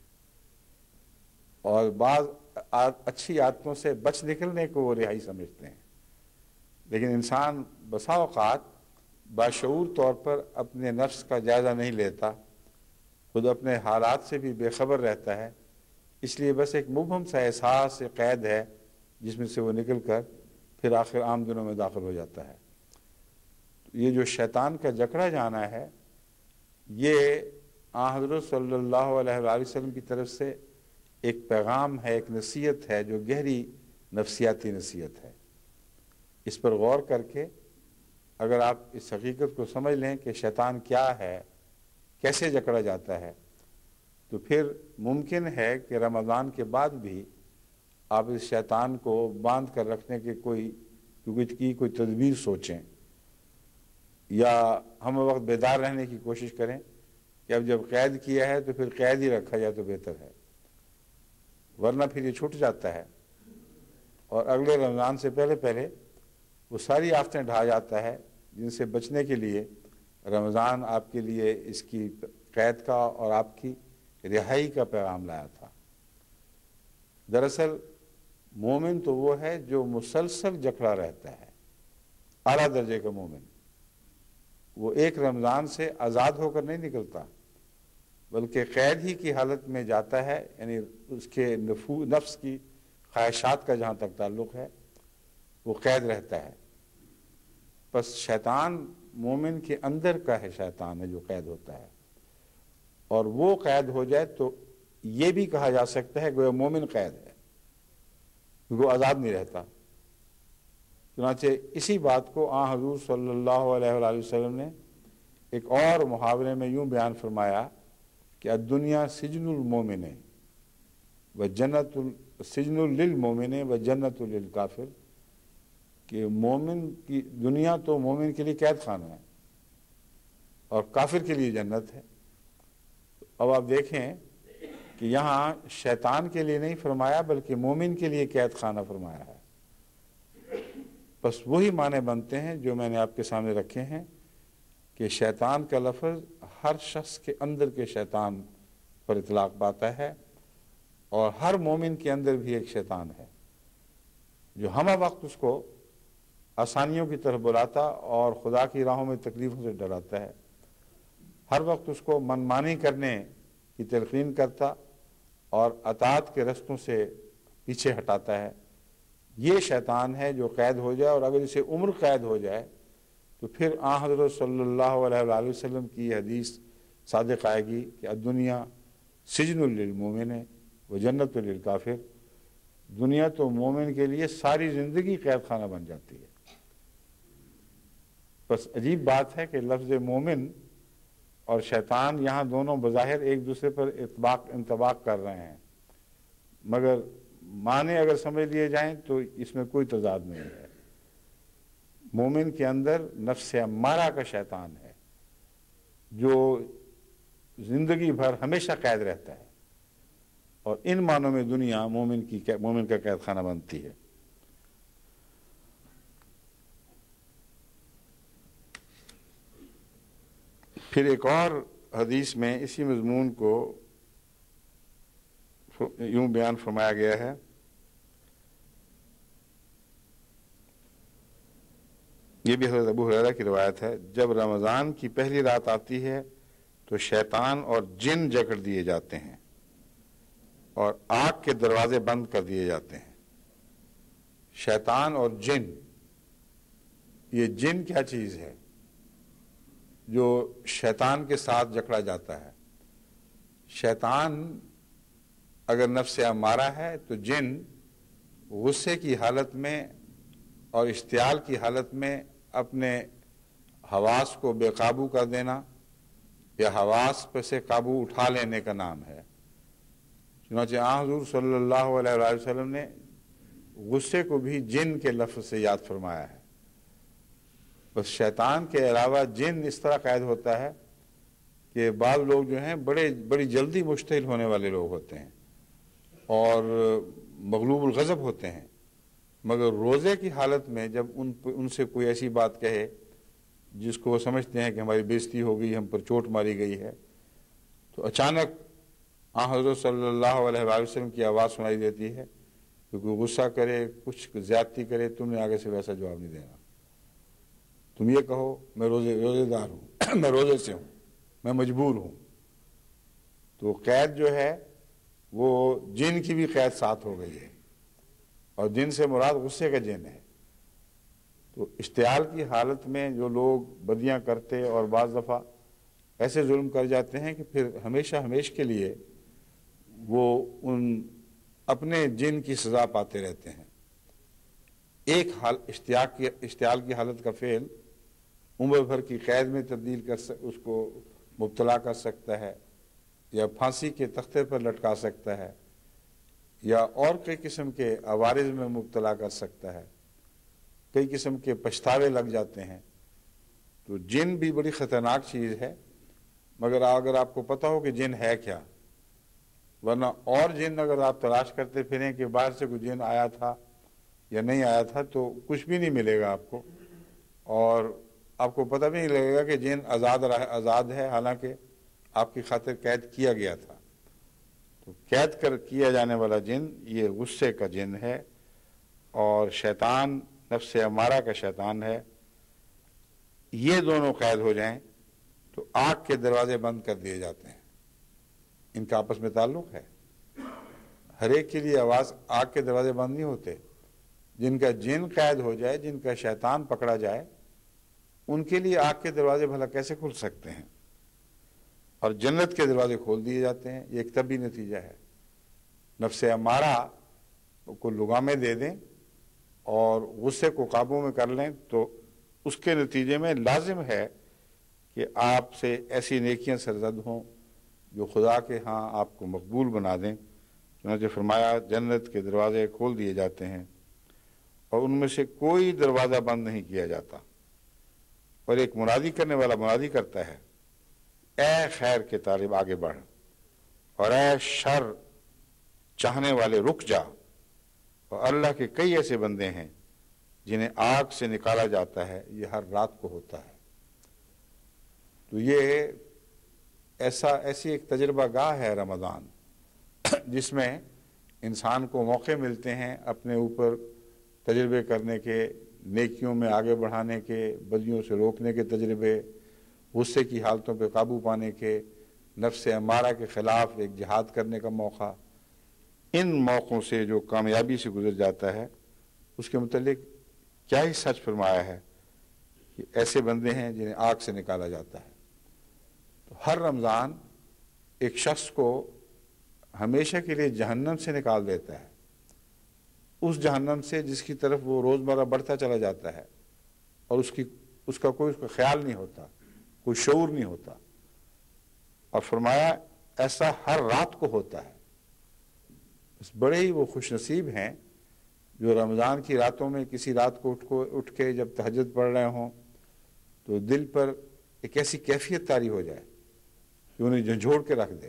اور بعض اچھی عادتوں سے بچ نکلنے کو وہ رہائی سمجھتے ہیں. لیکن انسان بسا اوقات باشعور طور پر اپنے نفس کا جائزہ نہیں لیتا، خود اپنے حالات سے بھی بے خبر رہتا ہے. اس لیے بس ایک مبہم سا احساس قید ہے جس میں سے وہ نکل کر پھر آخر عام دنوں میں داخل ہو جاتا ہے. یہ جو شیطان کا جکڑا جانا ہے، یہ حضرت صلی اللہ علیہ وآلہ وسلم کی طرف سے ایک پیغام ہے، ایک نصیحت ہے جو گہری نفسیاتی نصیحت ہے. اس پر غور کر کے اگر آپ اس حقیقت کو سمجھ لیں کہ شیطان کیا ہے، کیسے جکڑا جاتا ہے، تو پھر ممکن ہے کہ رمضان کے بعد بھی آپ اس شیطان کو باندھ کر رکھنے کے کوئی تدبیر سوچیں، یا ہم وقت بیدار رہنے کی کوشش کریں کہ اب جب قید کیا ہے تو پھر قید ہی رکھا جائے تو بہتر ہے، ورنہ پھر یہ چھوٹ جاتا ہے اور اگلے رمضان سے پہلے وہ ساری آفتیں ڈھا جاتا ہے جن سے بچنے کے لیے رمضان آپ کے لیے اس کی قید کا اور آپ کی رہائی کا پیغام لایا تھا. دراصل مومن تو وہ ہے جو مسلسل جکڑا رہتا ہے، اعلیٰ درجے کا مومن. وہ ایک رمضان سے آزاد ہو کر نہیں نکلتا، بلکہ قید ہی کی حالت میں جاتا ہے. یعنی اس کے نفس کی خواہشات کا جہاں تک تعلق ہے وہ قید رہتا ہے. بس شیطان مومن کے اندر کا ہے، شیطان ہے جو قید ہوتا ہے. اور وہ قید ہو جائے تو یہ بھی کہا جا سکتا ہے کہ وہ مومن قید ہے، وہ آزاد نہیں رہتا. چنانچہ اسی بات کو حضور صلی اللہ علیہ وآلہ وسلم نے ایک اور محاورے میں یوں بیان فرمایا کہ الدنیا سجن المومن و جنت سجن للمومن و جنت للکافر، کہ مومن کی دنیا تو مومن کے لیے قید خانہ ہے اور کافر کے لیے جنت ہے. اب آپ دیکھیں کہ یہاں شیطان کے لیے نہیں فرمایا بلکہ مومن کے لیے قید خانہ فرمایا ہے. بس وہی معنی بنتے ہیں جو میں نے آپ کے سامنے رکھے ہیں کہ شیطان کا لفظ ہر شخص کے اندر کے شیطان پر اطلاق پاتا ہے، اور ہر مومن کے اندر بھی ایک شیطان ہے جو ہمہ وقت اس کو آسانیوں کی طرف بلاتا اور خدا کی راہوں میں تکلیفوں سے ڈراتا ہے. ہر وقت اس کو منمانی کرنے کی تلقین کرتا اور اطاعت کے رستوں سے پیچھے ہٹاتا ہے. یہ شیطان ہے جو قید ہو جائے، اور اگر اسے عمر قید ہو جائے تو پھر حضرت صلی اللہ علیہ وآلہ وسلم کی یہ حدیث صادق آئے گی کہ الدنیا سجن للمومن و جنت للکافر. دنیا تو مومن کے لیے ساری زندگی قید خانہ بن جاتی ہے. بس عجیب بات ہے کہ لفظ مومن اور شیطان یہاں دونوں بظاہر ایک دوسرے پر انطباق کر رہے ہیں، مگر معنی اگر سمجھ لیے جائیں تو اس میں کوئی تضاد نہیں ہے. مومن کے اندر نفس امارہ کا شیطان ہے جو زندگی بھر ہمیشہ قید رہتا ہے، اور ان معنوں میں دنیا مومن کا قید خانہ بنتی ہے. پھر ایک اور حدیث میں اسی مضمون کو یوں بیان فرمایا گیا ہے، یہ بھی حضرت ابو ہریرہ کی روایت ہے، جب رمضان کی پہلی رات آتی ہے تو شیطان اور جن جکڑ دیے جاتے ہیں اور آگ کے دروازے بند کر دیے جاتے ہیں. شیطان اور جن، یہ جن کیا چیز ہے جو شیطان کے ساتھ جکڑا جاتا ہے؟ شیطان اگر نفس امارہ ہے تو جن غصے کی حالت میں اور اشتعال کی حالت میں اپنے حواس کو بے قابو کر دینا یا حواس پہ سے قابو اٹھا لینے کا نام ہے۔ چنانچہ حضور صلی اللہ علیہ وآلہ وسلم نے غصے کو بھی جن کے لفظ سے یاد فرمایا ہے۔ بس شیطان کے علاوہ جن اس طرح قید ہوتا ہے کہ بعض لوگ جو ہیں بڑی جلدی مشتعل ہونے والے لوگ ہوتے ہیں اور مغلوب الغضب ہوتے ہیں، مگر روزے کی حالت میں جب ان سے کوئی ایسی بات کہے جس کو وہ سمجھتے ہیں کہ ہماری بےزتی ہو گئی، ہم پر چوٹ ماری گئی ہے، تو اچانک حضرت صلی اللہ علیہ وآلہ وسلم کی آواز سنائی دیتی ہے کہ کوئی غصہ کرے، کچھ زیادتی کرے، تم نے آگے سے ویسا جواب نہیں دینا، تم یہ کہو میں روزے دار ہوں میں روزے سے ہوں، میں مجبور ہوں۔ تو قید جو ہے وہ جن کی بھی قید ساتھ ہو گئی ہے، اور جن سے مراد غصے کا جن ہے۔ تو اشتعال کی حالت میں جو لوگ بدیاں کرتے اور بعض دفعہ ایسے ظلم کر جاتے ہیں کہ پھر ہمیشہ کے لیے وہ ان اپنے جن کی سزا پاتے رہتے ہیں۔ ایک اشتعال کی حالت کا فعل عمر بھر کی قید میں تبدیل اس کو مبتلا کر سکتا ہے، یا پھانسی کے تختے پر لٹکا سکتا ہے، یا اور کئی قسم کے عوارض میں مبتلا کر سکتا ہے، کئی قسم کے پچھتاوے لگ جاتے ہیں۔ تو جن بھی بڑی خطرناک چیز ہے، مگر اگر آپ کو پتہ ہو کہ جن ہے کیا، ورنہ اور جن اگر آپ تلاش کرتے پھریں کہ باہر سے کوئی جن آیا تھا یا نہیں آیا تھا تو کچھ بھی نہیں ملے گا آپ کو، اور آپ کو پتہ بھی نہیں لگے گا کہ جن آزاد ہے، حالانکہ آپ کی خاطر قید کیا گیا تھا۔ تو قید کیا جانے والا جن یہ غصے کا جن ہے، اور شیطان نفس امارہ کا شیطان ہے۔ یہ دونوں قید ہو جائیں تو آگ کے دروازے بند کر دیے جاتے ہیں۔ ان کا آپس میں تعلق ہے، ہر ایک کے لیے آگ کے دروازے بند نہیں ہوتے۔ جن کا جن قید ہو جائے، جن کا شیطان پکڑا جائے، ان کے لیے آگ کے دروازے بھلا کیسے کھل سکتے ہیں؟ اور جنت کے دروازے کھول دیے جاتے ہیں۔ یہ ایک طبی نتیجہ ہے۔ نفس امارہ کو لگامیں دے دیں اور غصے کو قابو میں کر لیں تو اس کے نتیجے میں لازم ہے کہ آپ سے ایسی نیکیاں سرزد ہوں جو خدا کے ہاں آپ کو مقبول بنا دیں۔ چنانچہ فرمایا جنت کے دروازے کھول دیے جاتے ہیں اور ان میں سے کوئی دروازہ بند نہیں کیا جاتا، اور ایک منادی کرنے والا منادی کرتا ہے، اے خیر کے طالب آگے بڑھ، اور اے شر چاہنے والے رک جا۔ اور اللہ کے کئی ایسے بندے ہیں جنہیں آگ سے نکالا جاتا ہے، یہ ہر رات کو ہوتا ہے۔ تو یہ ایسی ایک تجربہ گاہ ہے رمضان، جس میں انسان کو موقع ملتے ہیں اپنے اوپر تجربے کرنے کے، نیکیوں میں آگے بڑھانے کے، بدیوں سے روکنے کے تجربے، غصے کی حالتوں پہ قابو پانے کے، نفس امارہ کے خلاف ایک جہاد کرنے کا موقع۔ ان موقعوں سے جو کامیابی سے گزر جاتا ہے، اس کے متعلق کیا ہی سچ فرمایا ہے کہ ایسے بندے ہیں جنہیں آگ سے نکالا جاتا ہے۔ تو ہر رمضان ایک شخص کو ہمیشہ کے لیے جہنم سے نکال دیتا ہے، اس جہنم سے جس کی طرف وہ روزمرہ بڑھتا چلا جاتا ہے، اور اس کا کوئی خیال نہیں ہوتا، کوئی شعور نہیں ہوتا۔ اور فرمایا ایسا ہر رات کو ہوتا ہے۔ بس بڑے ہی وہ خوش نصیب ہیں جو رمضان کی راتوں میں کسی رات کو اٹھ کے جب تہجد پڑھ رہے ہوں تو دل پر ایک ایسی کیفیت طاری ہو جائے کہ انہیں جھنجھوڑ کے رکھ دے،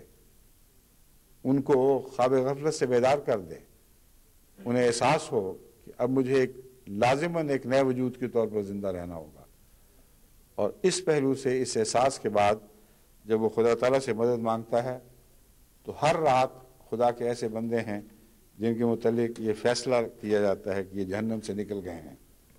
ان کو خواب غفلت سے بیدار کر دے، انہیں احساس ہو کہ اب مجھے ایک لازماً ایک نئے وجود کے طور پر زندہ رہنا ہوگا۔ اور اس پہلو سے، اس احساس کے بعد جب وہ خدا تعالیٰ سے مدد مانگتا ہے تو ہر رات خدا کے ایسے بندے ہیں جن کے متعلق یہ فیصلہ کیا جاتا ہے کہ یہ جہنم سے نکل گئے ہیں۔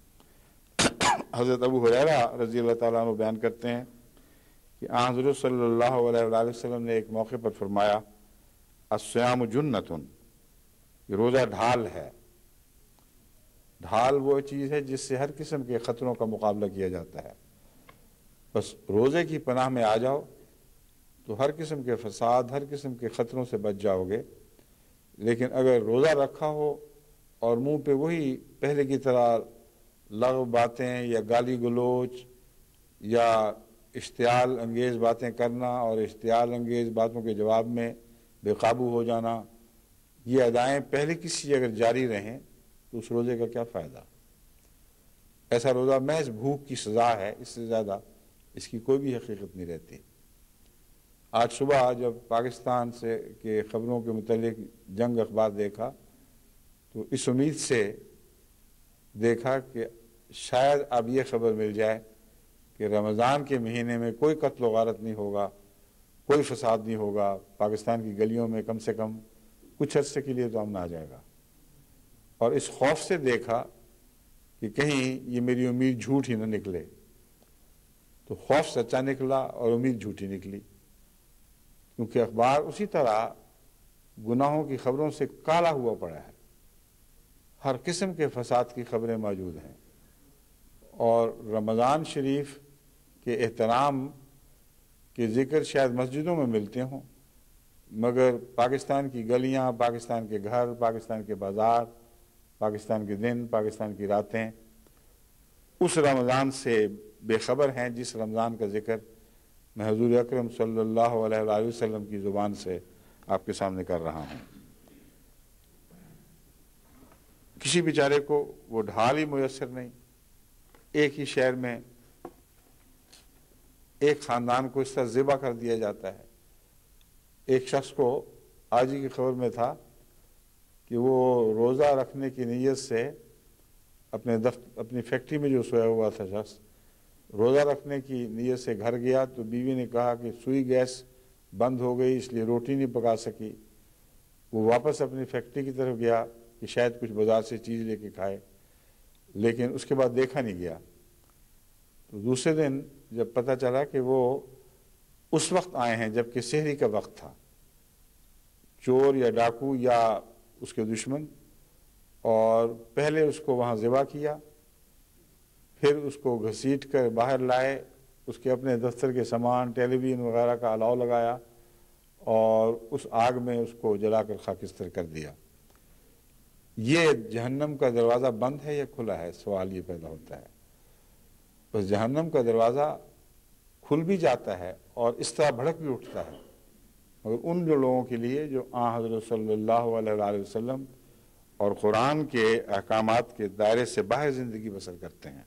حضرت ابو ہریرہ رضی اللہ تعالیٰ عنہ بیان کرتے ہیں کہ حضرت صلی اللہ علیہ وآلہ وسلم نے ایک موقع پر فرمایا، الصیام جنۃ، یہ روزہ ڈھال ہے، ڈھال وہ چیز ہے جس سے ہر قسم کے خطروں کا مقابلہ کیا جاتا ہے۔ بس روزے کی پناہ میں آ جاؤ تو ہر قسم کے فساد، ہر قسم کے خطروں سے بچ جاؤ گے۔ لیکن اگر روزہ رکھا ہو اور منہ پہ وہی پہلے کی طرح لغو باتیں یا گالی گلوچ یا اشتعال انگیز باتیں کرنا اور اشتعال انگیز باتوں کے جواب میں بے قابو ہو جانا، یہ ادائیں پہلے کسی اگر جاری رہیں تو اس روزے کا کیا فائدہ؟ ایسا روزہ محض بھوک کی سزا ہے، اس سے زیادہ اس کی کوئی بھی حقیقت نہیں رہتی۔ آج صبح جب پاکستان سے کے خبروں کے متعلق جنگ اخبار دیکھا تو اس امید سے دیکھا کہ شاید اب یہ خبر مل جائے کہ رمضان کے مہینے میں کوئی قتل و غارت نہیں ہوگا، کوئی فساد نہیں ہوگا، پاکستان کی گلیوں میں کم سے کم کچھ عرصے کے لیے تو امن آ جائے گا۔ اور اس خوف سے دیکھا کہ کہیں یہ میری امید جھوٹ ہی نہ نکلے، تو خوف سچا نکلا اور امید جھوٹی نکلی، کیونکہ اخبار اسی طرح گناہوں کی خبروں سے کالا ہوا پڑا ہے۔ ہر قسم کے فساد کی خبریں موجود ہیں، اور رمضان شریف کے احترام کے ذکر شاید مسجدوں میں ملتے ہوں، مگر پاکستان کی گلیاں، پاکستان کے گھر، پاکستان کے بازار، پاکستان کے دن، پاکستان کی راتیں اس رمضان سے بے خبر ہیں جس رمضان کا ذکر میں حضور اکرم صلی اللہ علیہ وآلہ وسلم کی زبان سے آپ کے سامنے کر رہا ہوں۔ کسی بیچارے کو وہ ڈھال ہی میسر نہیں۔ ایک ہی شہر میں ایک خاندان کو اس طرح ذبح کر دیا جاتا ہے۔ ایک شخص کو آج ہی کی خبر میں تھا کہ وہ روزہ رکھنے کی نیت سے اپنی فیکٹری میں جو سویا ہوا تھا شخص، روزہ رکھنے کی نیت سے گھر گیا تو بیوی نے کہا کہ سوئی گیس بند ہو گئی، اس لیے روٹی نہیں پکا سکی۔ وہ واپس اپنی فیکٹری کی طرف گیا کہ شاید کچھ بازار سے چیز لے کے کھائے، لیکن اس کے بعد دیکھا نہیں گیا۔ تو دوسرے دن جب پتہ چلا کہ وہ اس وقت آئے ہیں جبکہ سحری کا وقت تھا، چور یا ڈاکو یا اس کے دشمن، اور پہلے اس کو وہاں ذبح کیا، پھر اس کو گھسیٹ کر باہر لائے، اس کے اپنے دفتر کے سامان، ٹیلی ویژن وغیرہ کا الاؤ لگایا اور اس آگ میں اس کو جلا کر خاکستر کر دیا۔ یہ جہنم کا دروازہ بند ہے یا کھلا ہے؟ سوال یہ پیدا ہوتا ہے۔ بس جہنم کا دروازہ کھل بھی جاتا ہے اور اس طرح بھڑک بھی اٹھتا ہے، مگر ان جو لوگوں کے لیے جو حضرت صلی اللہ علیہ وآلہ وسلم اور قرآن کے احکامات کے دائرے سے باہر زندگی بسر کرتے ہیں۔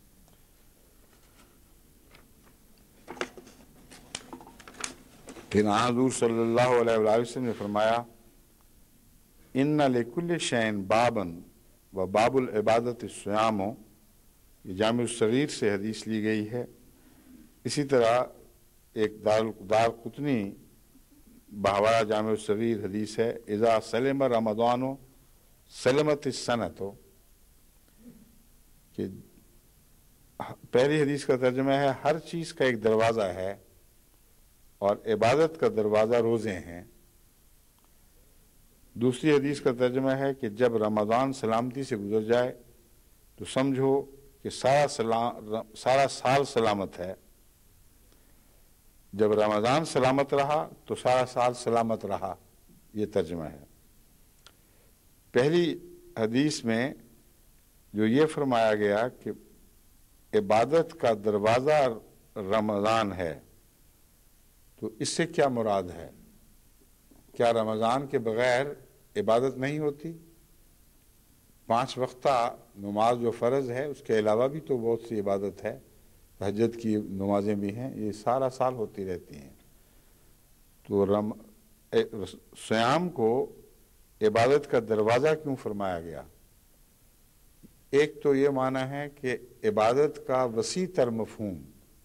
پھر حضور صلی اللہ علیہ وآلہ وسلم نے فرمایا ان لکل شین بابن و باب العبادت الصیام، یہ جامع الصغیر سے حدیث لی گئی ہے۔ اسی طرح ایک دار قطنی بہوارہ جامع الصغیر حدیث ہے، اذا سلم رمضان سلمت السنۃ، کہ پہلی حدیث کا ترجمہ ہے ہر چیز کا ایک دروازہ ہے اور عبادت کا دروازہ روزے ہیں۔ دوسری حدیث کا ترجمہ ہے کہ جب رمضان سلامتی سے گزر جائے تو سمجھو کہ سارا سال سلامت ہے، جب رمضان سلامت رہا تو سارا سال سلامت رہا، یہ ترجمہ ہے۔ پہلی حدیث میں جو یہ فرمایا گیا کہ عبادت کا دروازہ رمضان ہے، تو اس سے کیا مراد ہے؟ کیا رمضان کے بغیر عبادت نہیں ہوتی؟ 5 وقتہ نماز جو فرض ہے اس کے علاوہ بھی تو بہت سی عبادت ہے، تہجد کی نمازیں بھی ہیں، یہ سارا سال ہوتی رہتی ہیں۔ تو صیام کو عبادت کا دروازہ کیوں فرمایا گیا؟ ایک تو یہ معنی ہے کہ عبادت کا وسیع تر مفہوم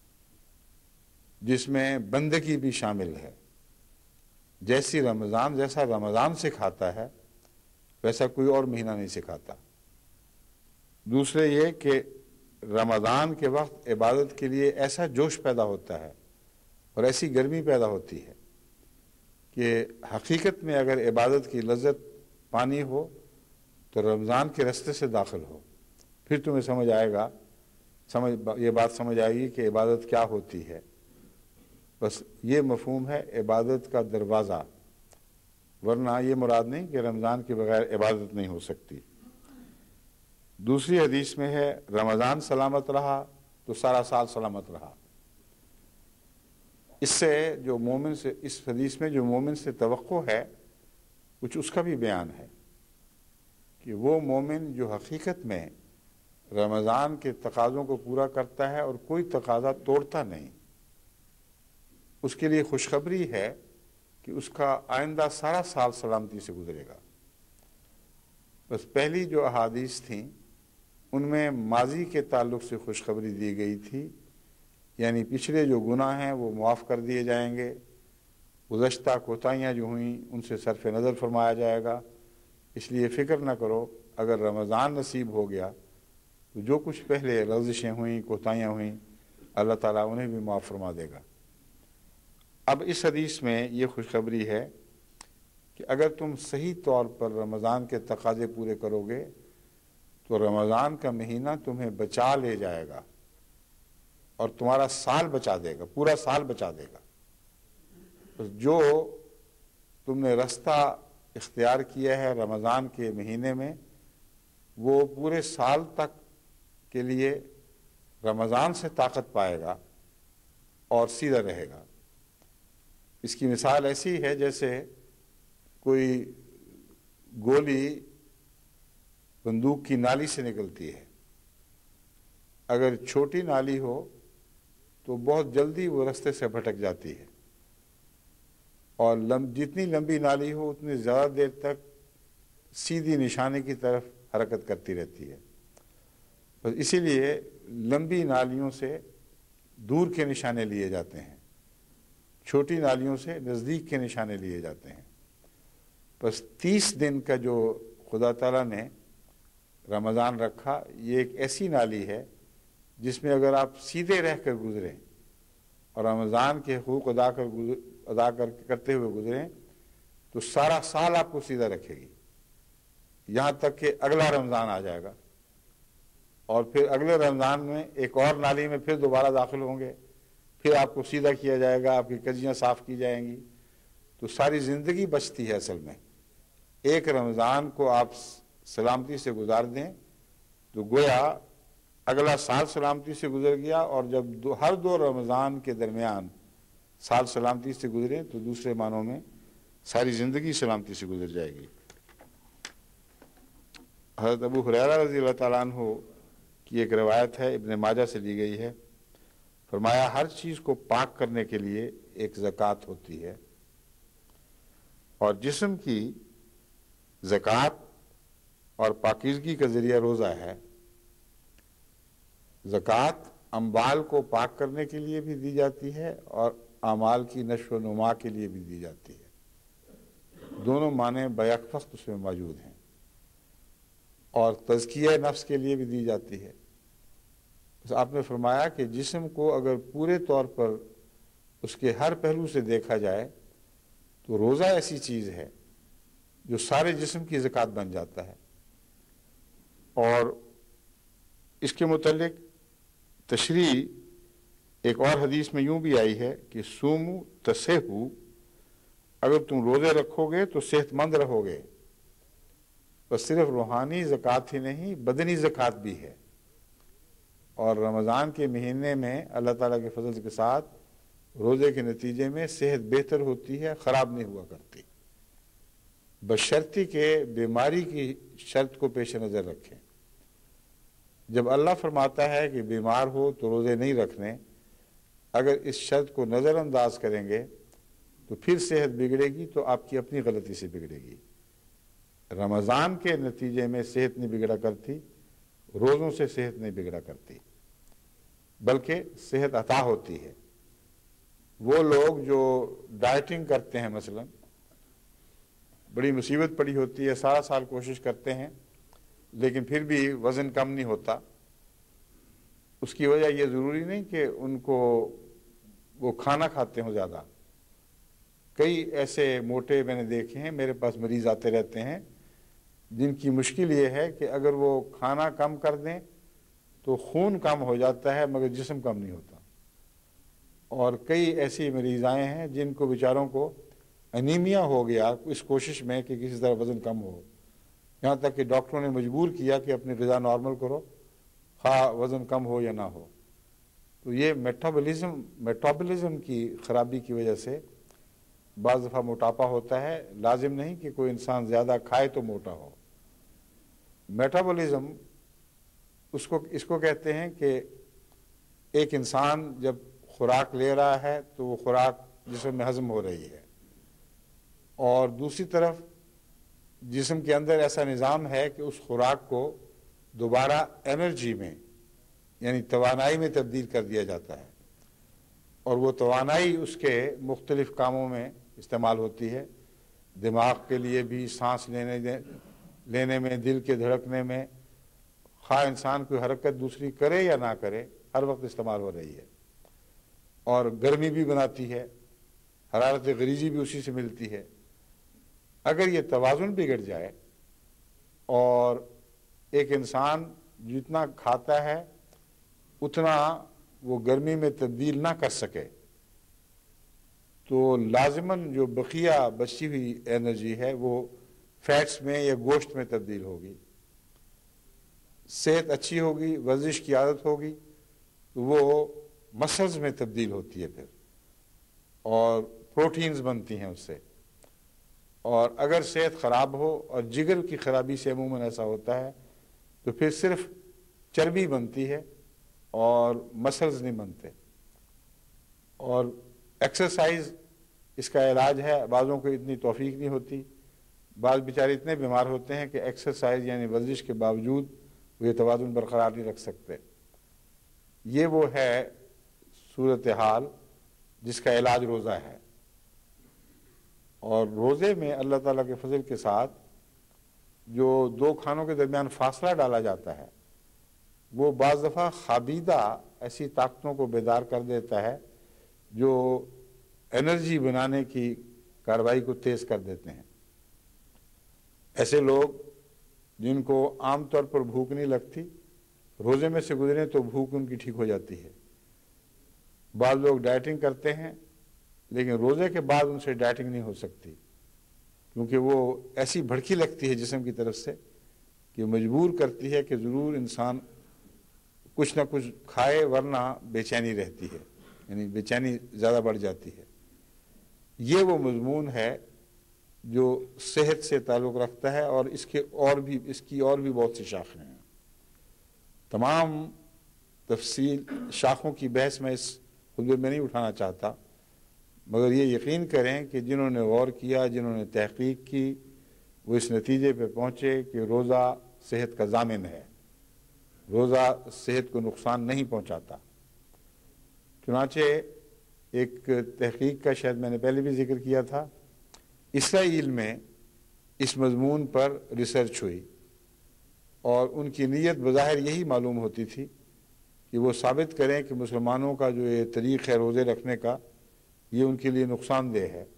جس میں بندگی بھی شامل ہے، جیسا رمضان سکھاتا ہے ویسا کوئی اور مہینہ نہیں سکھاتا۔ دوسرے یہ کہ رمضان کے وقت عبادت کے لیے ایسا جوش پیدا ہوتا ہے اور ایسی گرمی پیدا ہوتی ہے کہ حقیقت میں اگر عبادت کی لذت پانی ہو تو رمضان کے رستے سے داخل ہو، پھر تمہیں یہ بات سمجھ آئے گی کہ عبادت کیا ہوتی ہے۔ بس یہ مفہوم ہے عبادت کا دروازہ، ورنہ یہ مراد نہیں کہ رمضان کے بغیر عبادت نہیں ہو سکتی۔ دوسری حدیث میں ہے رمضان سلامت رہا تو سارا سال سلامت رہا۔ اس حدیث میں جو مومن سے توقع ہے کچھ اس کا بھی بیان ہے کہ وہ مومن جو حقیقت میں رمضان کے تقاضوں کو پورا کرتا ہے اور کوئی تقاضا توڑتا نہیں، اس کے لیے خوشخبری ہے کہ اس کا آئندہ سارا سال سلامتی سے گزرے گا۔ بس پہلی جو احادیث تھیں ان میں ماضی کے تعلق سے خوشخبری دی گئی تھی، یعنی پچھلے جو گناہ ہیں وہ معاف کر دیے جائیں گے، گزشتہ کوتاہیاں جو ہوئیں ان سے صرف نظر فرمایا جائے گا، اس لیے فکر نہ کرو، اگر رمضان نصیب ہو گیا تو جو کچھ پہلے لغزشیں ہوئیں، کوتاہیاں ہوئیں، اللہ تعالیٰ انہیں بھی معاف فرما دے گا۔ اب اس حدیث میں یہ خوشخبری ہے کہ اگر تم صحیح طور پر رمضان کے تقاضے پورے کرو گے تو رمضان کا مہینہ تمہیں بچا لے جائے گا اور تمہارا سال بچا دے گا، پورا سال بچا دے گا۔ بس جو تم نے رستہ اختیار کیا ہے رمضان کے مہینے میں، وہ پورے سال تک کے لیے رمضان سے طاقت پائے گا اور سیدھا رہے گا۔ اس کی مثال ایسی ہے جیسے کوئی گولی بندوق کی نالی سے نکلتی ہے، اگر چھوٹی نالی ہو تو بہت جلدی وہ رستے سے بھٹک جاتی ہے، اور جتنی لمبی نالی ہو اتنی زیادہ دیر تک سیدھی نشانے کی طرف حرکت کرتی رہتی ہے۔ بس اسی لیے لمبی نالیوں سے دور کے نشانے لیے جاتے ہیں، چھوٹی نالیوں سے نزدیک کے نشانے لیے جاتے ہیں۔ بس 30 دن کا جو خدا تعالیٰ نے رمضان رکھا، یہ ایک ایسی نالی ہے جس میں اگر آپ سیدھے رہ کر گزریں اور رمضان کے حقوق کرتے ہوئے گزریں تو سارا سال آپ کو سیدھا رکھے گی، یہاں تک کہ اگلا رمضان آ جائے گا، اور پھر اگلے رمضان میں ایک اور نالی میں پھر دوبارہ داخل ہوں گے، پھر آپ کو سیدھا کیا جائے گا، آپ کی کجیاں صاف کی جائیں گی، تو ساری زندگی بچتی ہے۔ اصل میں ایک رمضان کو آپ سلامتی سے گزار دیں تو گویا اگلا سال سلامتی سے گزر گیا، اور جب ہر 2 رمضان کے درمیان سال سلامتی سے گزرے تو دوسرے معنوں میں ساری زندگی سلامتی سے گزر جائے گی۔ حضرت ابو ہریرہ رضی اللہ تعالیٰ عنہ کی ایک روایت ہے، ابن ماجہ سے لی گئی ہے، فرمایا ہر چیز کو پاک کرنے کے لیے ایک زکوٰۃ ہوتی ہے، اور جسم کی زکوٰۃ اور پاکیزگی کا ذریعہ روزہ ہے۔ زکوٰۃ اموال کو پاک کرنے کے لیے بھی دی جاتی ہے اور اعمال کی نشو و نما کے لیے بھی دی جاتی ہے، دونوں معنی بیک وقت اس میں موجود ہیں، اور تزکیہ نفس کے لیے بھی دی جاتی ہے۔ بس آپ نے فرمایا کہ جسم کو اگر پورے طور پر اس کے ہر پہلو سے دیکھا جائے تو روزہ ایسی چیز ہے جو سارے جسم کی زکوٰۃ بن جاتا ہے۔ اور اس کے متعلق تشریح ایک اور حدیث میں یوں بھی آئی ہے کہ سومو تصحو، اگر تم روزے رکھو گے تو صحت مند رہو گے۔ بس صرف روحانی زکوٰۃ ہی نہیں، بدنی زکوٰۃ بھی ہے، اور رمضان کے مہینے میں اللہ تعالیٰ کے فضل کے ساتھ روزے کے نتیجے میں صحت بہتر ہوتی ہے، خراب نہیں ہوا کرتی، بشرطی کہ بیماری کی شرط کو پیش نظر رکھیں۔ جب اللہ فرماتا ہے کہ بیمار ہو تو روزے نہیں رکھنے، اگر اس شرط کو نظر انداز کریں گے تو پھر صحت بگڑے گی تو آپ کی اپنی غلطی سے بگڑے گی۔ رمضان کے نتیجے میں صحت نہیں بگڑا کرتی، روزوں سے صحت نہیں بگڑا کرتی، بلکہ صحت عطا ہوتی ہے۔ وہ لوگ جو ڈائٹنگ کرتے ہیں، مثلا بڑی مصیبت پڑی ہوتی ہے، سارا سال کوشش کرتے ہیں لیکن پھر بھی وزن کم نہیں ہوتا، اس کی وجہ یہ ضروری نہیں کہ ان کو وہ کھانا کھاتے ہوں زیادہ۔ کئی ایسے موٹے میں نے دیکھے ہیں، میرے پاس مریض آتے رہتے ہیں جن کی مشکل یہ ہے کہ اگر وہ کھانا کم کر دیں تو خون کم ہو جاتا ہے مگر جسم کم نہیں ہوتا. اور کئی ایسی مریضائیں ہیں جن کو بیچاروں کو انیمیا ہو گیا اس کوشش میں کہ کسی طرح وزن کم ہو، یہاں تک کہ ڈاکٹروں نے مجبور کیا کہ اپنی غذا نارمل کرو خواہ وزن کم ہو یا نہ ہو. تو یہ میٹابولزم کی خرابی کی وجہ سے بعض دفعہ موٹاپا ہوتا ہے. لازم نہیں کہ کوئی انسان زیادہ کھائے تو موٹا ہو. میٹابولزم اس کو کہتے ہیں کہ ایک انسان جب خوراک لے رہا ہے تو وہ خوراک جسم میں ہضم ہو رہی ہے، اور دوسری طرف جسم کے اندر ایسا نظام ہے کہ اس خوراک کو دوبارہ انرجی میں یعنی توانائی میں تبدیل کر دیا جاتا ہے، اور وہ توانائی اس کے مختلف کاموں میں استعمال ہوتی ہے. دماغ کے لیے بھی، سانس لینے میں، دل کے دھڑکنے میں، خواہ انسان کوئی حرکت دوسری کرے یا نہ کرے ہر وقت استعمال ہو رہی ہے. اور گرمی بھی بناتی ہے، حرارت غریزی بھی اسی سے ملتی ہے. اگر یہ توازن بگڑ جائے اور ایک انسان جتنا کھاتا ہے اتنا وہ گرمی میں تبدیل نہ کر سکے تو لازماً جو بقیہ بچی ہوئی انرجی ہے وہ فیٹس میں یا گوشت میں تبدیل ہوگی. صحت اچھی ہوگی، ورزش کی عادت ہوگی تو وہ مسلز میں تبدیل ہوتی ہے پھر، اور پروٹینز بنتی ہیں اس سے. اور اگر صحت خراب ہو، اور جگر کی خرابی سے عموماً ایسا ہوتا ہے، تو پھر صرف چربی بنتی ہے اور مسلز نہیں بنتے. اور ایکسرسائز اس کا علاج ہے. بعضوں کو اتنی توفیق نہیں ہوتی، بعض بیچارے اتنے بیمار ہوتے ہیں کہ ایکسرسائز یعنی ورزش کے باوجود وہ یہ توازن برقرار نہیں رکھ سکتے. یہ وہ ہے صورتحال جس کا علاج روزہ ہے. اور روزے میں اللہ تعالیٰ کے فضل کے ساتھ جو دو کھانوں کے درمیان فاصلہ ڈالا جاتا ہے وہ بعض دفعہ خوابیدہ ایسی طاقتوں کو بیدار کر دیتا ہے جو انرجی بنانے کی کارروائی کو تیز کر دیتے ہیں. ایسے لوگ جن کو عام طور پر بھوک نہیں لگتی، روزے میں سے گزریں تو بھوک ان کی ٹھیک ہو جاتی ہے. بعض لوگ ڈائٹنگ کرتے ہیں لیکن روزے کے بعد ان سے ڈائٹنگ نہیں ہو سکتی، کیونکہ وہ ایسی بھڑکی لگتی ہے جسم کی طرف سے کہ مجبور کرتی ہے کہ ضرور انسان کچھ نہ کچھ کھائے ورنہ بے چینی رہتی ہے، یعنی بے چینی زیادہ بڑھ جاتی ہے. یہ وہ مضمون ہے جو صحت سے تعلق رکھتا ہے، اور اس کی اور بھی بہت سی شاخیں ہیں. تمام تفصیل شاخوں کی بحث میں اس خطبے میں نہیں اٹھانا چاہتا، مگر یہ یقین کریں کہ جنہوں نے غور کیا، جنہوں نے تحقیق کی، وہ اس نتیجے پہ پہنچے کہ روزہ صحت کا ضامن ہے، روزہ صحت کو نقصان نہیں پہنچاتا. چنانچہ ایک تحقیق کا شاید میں نے پہلے بھی ذکر کیا تھا، اسرائیل میں اس مضمون پر ریسرچ ہوئی، اور ان کی نیت بظاہر یہی معلوم ہوتی تھی کہ وہ ثابت کریں کہ مسلمانوں کا جو یہ طریق ہے روزے رکھنے کا یہ ان کے لیے نقصان دہ ہے،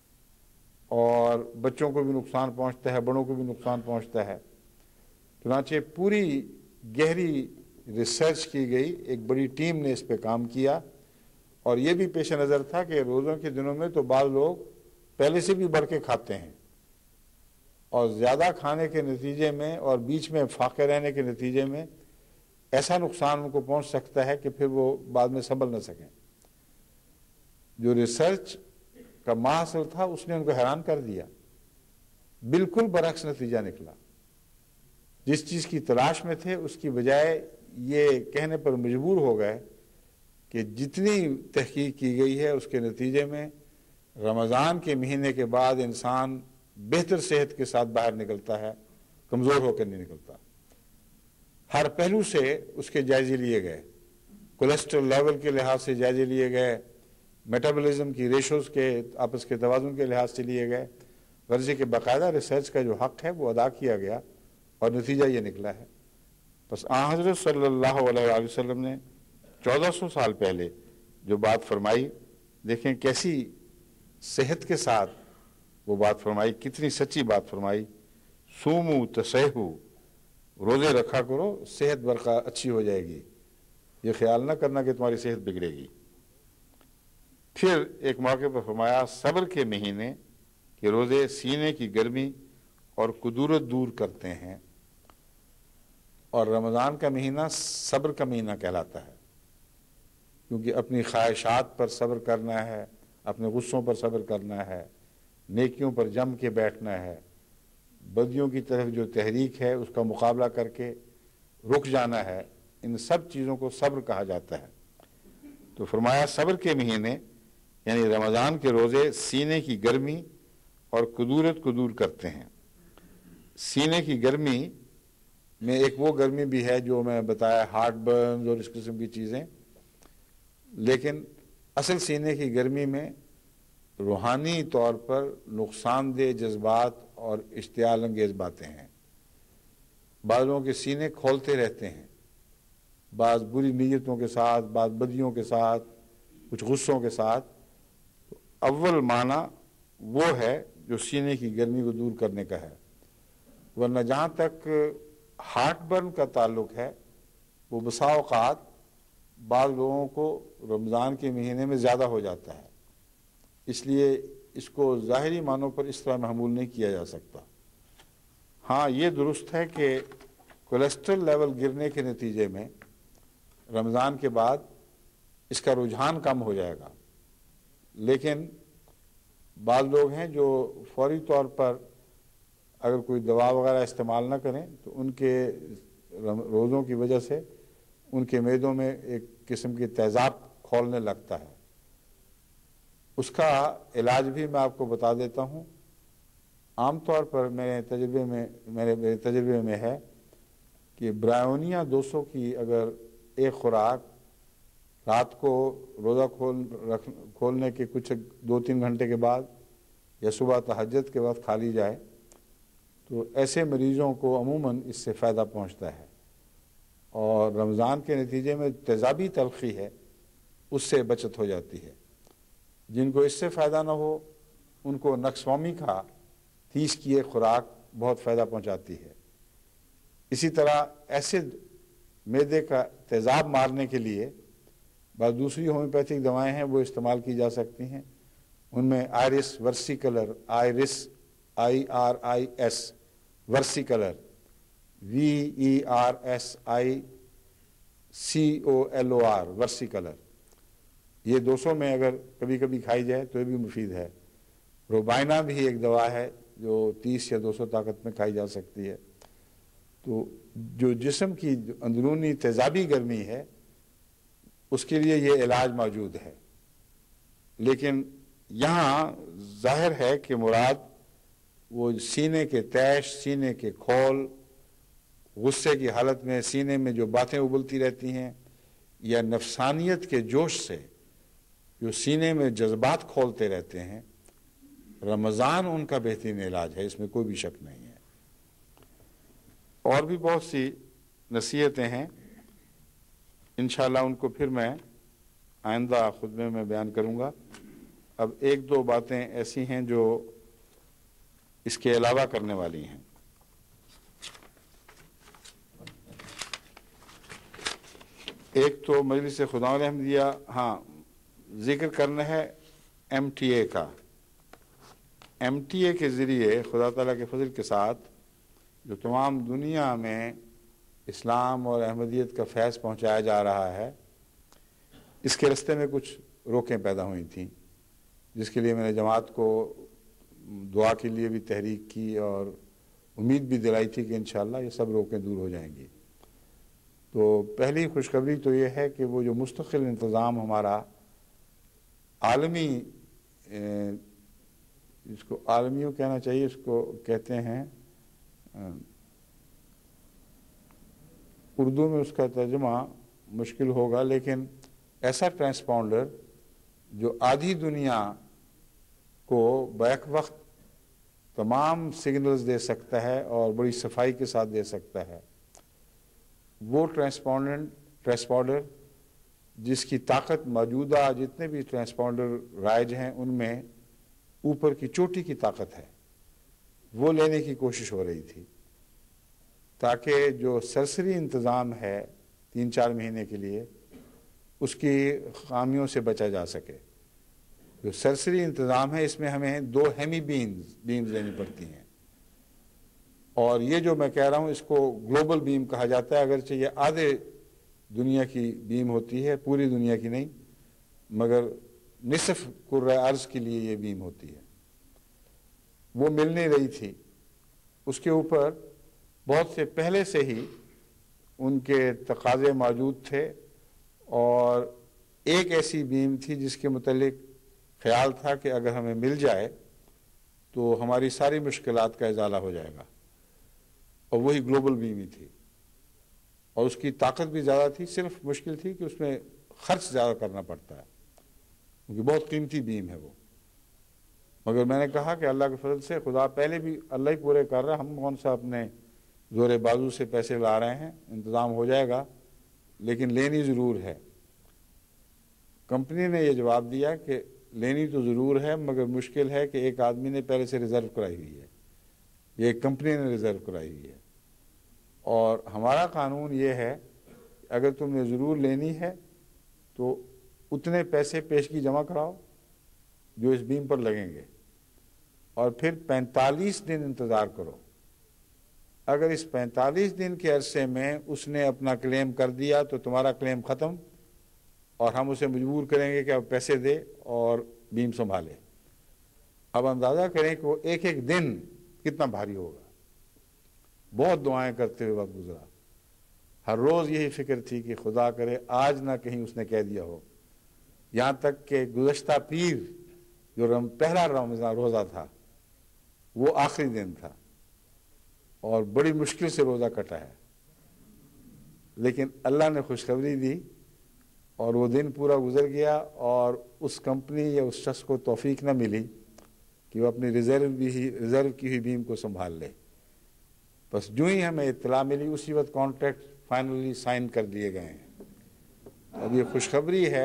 اور بچوں کو بھی نقصان پہنچتا ہے، بڑوں کو بھی نقصان پہنچتا ہے. چنانچہ پوری گہری ریسرچ کی گئی، ایک بڑی ٹیم نے اس پہ کام کیا، اور یہ بھی پیش نظر تھا کہ روزوں کے دنوں میں تو بعض لوگ پہلے سے بھی بڑھ کے کھاتے ہیں، اور زیادہ کھانے کے نتیجے میں اور بیچ میں فاقے رہنے کے نتیجے میں ایسا نقصان ان کو پہنچ سکتا ہے کہ پھر وہ بعد میں سنبھل نہ سکیں. جو ریسرچ کا ماحصل تھا اس نے ان کو حیران کر دیا. بالکل برعکس نتیجہ نکلا. جس چیز کی تلاش میں تھے اس کی بجائے یہ کہنے پر مجبور ہو گئے کہ جتنی تحقیق کی گئی ہے اس کے نتیجے میں رمضان کے مہینے کے بعد انسان بہتر صحت کے ساتھ باہر نکلتا ہے، کمزور ہو کر نہیں نکلتا. ہر پہلو سے اس کے جائزے لیے گئے، کولیسٹرول لیول کے لحاظ سے جائزے لیے گئے، میٹابولزم کی ریشوز کے آپس کے توازن کے لحاظ سے لیے گئے. غرضے کے باقاعدہ ریسرچ کا جو حق ہے وہ ادا کیا گیا، اور نتیجہ یہ نکلا ہے. بس حضرت صلی اللہ علیہ وسلم نے 1400 سال پہلے جو بات فرمائی، دیکھیں کیسی صحت کے ساتھ وہ بات فرمائی، کتنی سچی بات فرمائی. سومو تسیحو روزے رکھا کرو، صحت برقا اچھی ہو جائے گی، یہ خیال نہ کرنا کہ تمہاری صحت بگڑے گی۔ پھر ایک موقع پر فرمایا صبر کے مہینے کہ روزے سینے کی گرمی اور کدورت دور کرتے ہیں، اور رمضان کا مہینہ صبر کا مہینہ کہلاتا ہے، کیونکہ اپنی خواہشات پر صبر کرنا ہے، اپنے غصوں پر صبر کرنا ہے، نیکیوں پر جم کے بیٹھنا ہے، بدیوں کی طرف جو تحریک ہے اس کا مقابلہ کر کے رک جانا ہے، ان سب چیزوں کو صبر کہا جاتا ہے۔ تو فرمایا صبر کے مہینے یعنی رمضان کے روزے سینے کی گرمی اور کدورت کو دور کرتے ہیں۔ سینے کی گرمی میں ایک وہ گرمی بھی ہے جو میں بتایا ہارٹ برنز اور اس قسم کی چیزیں، لیکن اصل سینے کی گرمی میں روحانی طور پر نقصان دہ جذبات اور اشتعال انگیز باتیں ہیں۔ بعض لوگوں کے سینے کھولتے رہتے ہیں، بعض بری نیتوں کے ساتھ، بعض بدیوں کے ساتھ، کچھ غصوں کے ساتھ۔ اول معنی وہ ہے جو سینے کی گرمی کو دور کرنے کا ہے، ورنہ جہاں تک ہارٹ برن کا تعلق ہے وہ بسا اوقات بعض لوگوں کو رمضان کے مہینے میں زیادہ ہو جاتا ہے، اس لیے اس کو ظاہری معنوں پر اس طرح محمول نہیں کیا جا سکتا۔ ہاں یہ درست ہے کہ کولیسٹرول لیول گرنے کے نتیجے میں رمضان کے بعد اس کا رجحان کم ہو جائے گا، لیکن بعض لوگ ہیں جو فوری طور پر اگر کوئی دوا وغیرہ استعمال نہ کریں تو ان کے روزوں کی وجہ سے ان کے معدوں میں ایک قسم کی تیزاب کھولنے لگتا ہے۔ اس کا علاج بھی میں آپ کو بتا دیتا ہوں۔ عام طور پر میرے تجربے میں ہے کہ برائیونیا 200 کی اگر ایک خوراک رات کو روزہ کھولنے کے کچھ 2-3 گھنٹے کے بعد یا صبح تہجد کے وقت کھا لی جائے تو ایسے مریضوں کو عموماً اس سے فائدہ پہنچتا ہے، اور رمضان کے نتیجے میں تیزابی تلخی ہے اس سے بچت ہو جاتی ہے۔ جن کو اس سے فائدہ نہ ہو ان کو نقصومی کا 30 کی ایک خوراک بہت فائدہ پہنچاتی ہے۔ اسی طرح ایسڈ معدے کا تیزاب مارنے کے لیے بعض دوسری ہومیوپیتھک دوائیں ہیں وہ استعمال کی جا سکتی ہیں، ان میں iris versicolor, iris IRIS versicolor, VERSICOLOR versicolor, یہ 200 میں اگر کبھی کبھی کھائی جائے تو یہ بھی مفید ہے۔ روبائنا بھی ایک دوا ہے جو 30 یا 200 طاقت میں کھائی جا سکتی ہے۔ تو جو جسم کی اندرونی تیزابی گرمی ہے اس کے لیے یہ علاج موجود ہے، لیکن یہاں ظاہر ہے کہ مراد وہ سینے کے تیش، سینے کے کھول، غصے کی حالت میں سینے میں جو باتیں ابلتی رہتی ہیں، یا نفسانیت کے جوش سے جو سینے میں جذبات کھولتے رہتے ہیں، رمضان ان کا بہترین علاج ہے، اس میں کوئی بھی شک نہیں ہے۔ اور بھی بہت سی نصیحتیں ہیں، انشاءاللہ ان کو پھر میں آئندہ خطبے میں بیان کروں گا۔ اب 1-2 باتیں ایسی ہیں جو اس کے علاوہ کرنے والی ہیں۔ ایک تو مجلس خدا احمدیہ، ہاں ذکر کرنا ہے MTA کا۔ MTA کے ذریعے خدا تعالیٰ کے فضل کے ساتھ جو تمام دنیا میں اسلام اور احمدیت کا فیض پہنچایا جا رہا ہے، اس کے راستے میں کچھ روکیں پیدا ہوئی تھیں، جس کے لیے میں نے جماعت کو دعا کے لیے بھی تحریک کی اور امید بھی دلائی تھی کہ انشاءاللہ یہ سب روکیں دور ہو جائیں گی۔ تو پہلی خوشخبری تو یہ ہے کہ وہ جو مستقل انتظام ہمارا عالمی، اس کو عالمیوں کہنا چاہیے، اس کو کہتے ہیں اردو میں اس کا ترجمہ مشکل ہوگا، لیکن ایسا ٹرانسپونڈر جو آدھی دنیا کو بیک وقت تمام سگنلز دے سکتا ہے اور بڑی صفائی کے ساتھ دے سکتا ہے، وہ ٹرانسپونڈر جس کی طاقت موجودہ جتنے بھی ٹرانسپونڈر رائج ہیں ان میں اوپر کی چوٹی کی طاقت ہے، وہ لینے کی کوشش ہو رہی تھی۔ تاکہ جو سرسری انتظام ہے 3-4 مہینے کے لیے اس کی خامیوں سے بچا جا سکے۔ جو سرسری انتظام ہے اس میں ہمیں 2 ہیمی بیمز لینی پڑتی ہیں، اور یہ جو میں کہہ رہا ہوں اس کو گلوبل بیم کہا جاتا ہے، اگرچہ یہ آدھے دنیا کی بیم ہوتی ہے، پوری دنیا کی نہیں، مگر نصف کرۂ ارض کے لیے یہ بیم ہوتی ہے۔ وہ مل نہیں رہی تھی، اس کے اوپر بہت سے پہلے سے ہی ان کے تقاضے موجود تھے، اور ایک ایسی بیم تھی جس کے متعلق خیال تھا کہ اگر ہمیں مل جائے تو ہماری ساری مشکلات کا ازالہ ہو جائے گا، اور وہی گلوبل بیم ہی تھی، اور اس کی طاقت بھی زیادہ تھی۔ صرف مشکل تھی کہ اس میں خرچ زیادہ کرنا پڑتا ہے، کیونکہ بہت قیمتی بیم ہے وہ۔ مگر میں نے کہا کہ اللہ کے فضل سے خدا پہلے بھی اللہ ہی پورے کر رہا ہے، ہم کون سا اپنے زور بازو سے پیسے لا رہے ہیں، انتظام ہو جائے گا، لیکن لینی ضرور ہے۔ کمپنی نے یہ جواب دیا کہ لینی تو ضرور ہے، مگر مشکل ہے کہ ایک آدمی نے پہلے سے ریزرو کرائی ہوئی ہے، یہ ایک کمپنی نے ریزرو کرائی ہوئی ہے، اور ہمارا قانون یہ ہے کہ اگر تم نے ضرور لینی ہے تو اتنے پیسے پیشگی جمع کراؤ جو اس بیم پر لگیں گے، اور پھر 45 دن انتظار کرو۔ اگر اس 45 دن کے عرصے میں اس نے اپنا کلیم کر دیا تو تمہارا کلیم ختم، اور ہم اسے مجبور کریں گے کہ اب پیسے دے اور بیم سنبھالے۔ اب اندازہ کریں کہ وہ ایک ایک دن کتنا بھاری ہوگا۔ بہت دعائیں کرتے ہوئے وقت گزرا، ہر روز یہی فکر تھی کہ خدا کرے آج نہ کہیں اس نے کہہ دیا ہو، یہاں تک کہ گزشتہ پیر جو پہلا رمضان روزہ تھا وہ آخری دن تھا، اور بڑی مشکل سے روزہ کٹا ہے، لیکن اللہ نے خوشخبری دی اور وہ دن پورا گزر گیا، اور اس کمپنی یا اس شخص کو توفیق نہ ملی کہ وہ اپنی ریزرو کی ہوئی بیم کو سنبھال لے۔ بس جو ہی ہمیں اطلاع ملی اسی وقت کانٹریکٹ فائنلی سائن کر دیے گئے ہیں۔ اب یہ خوشخبری ہے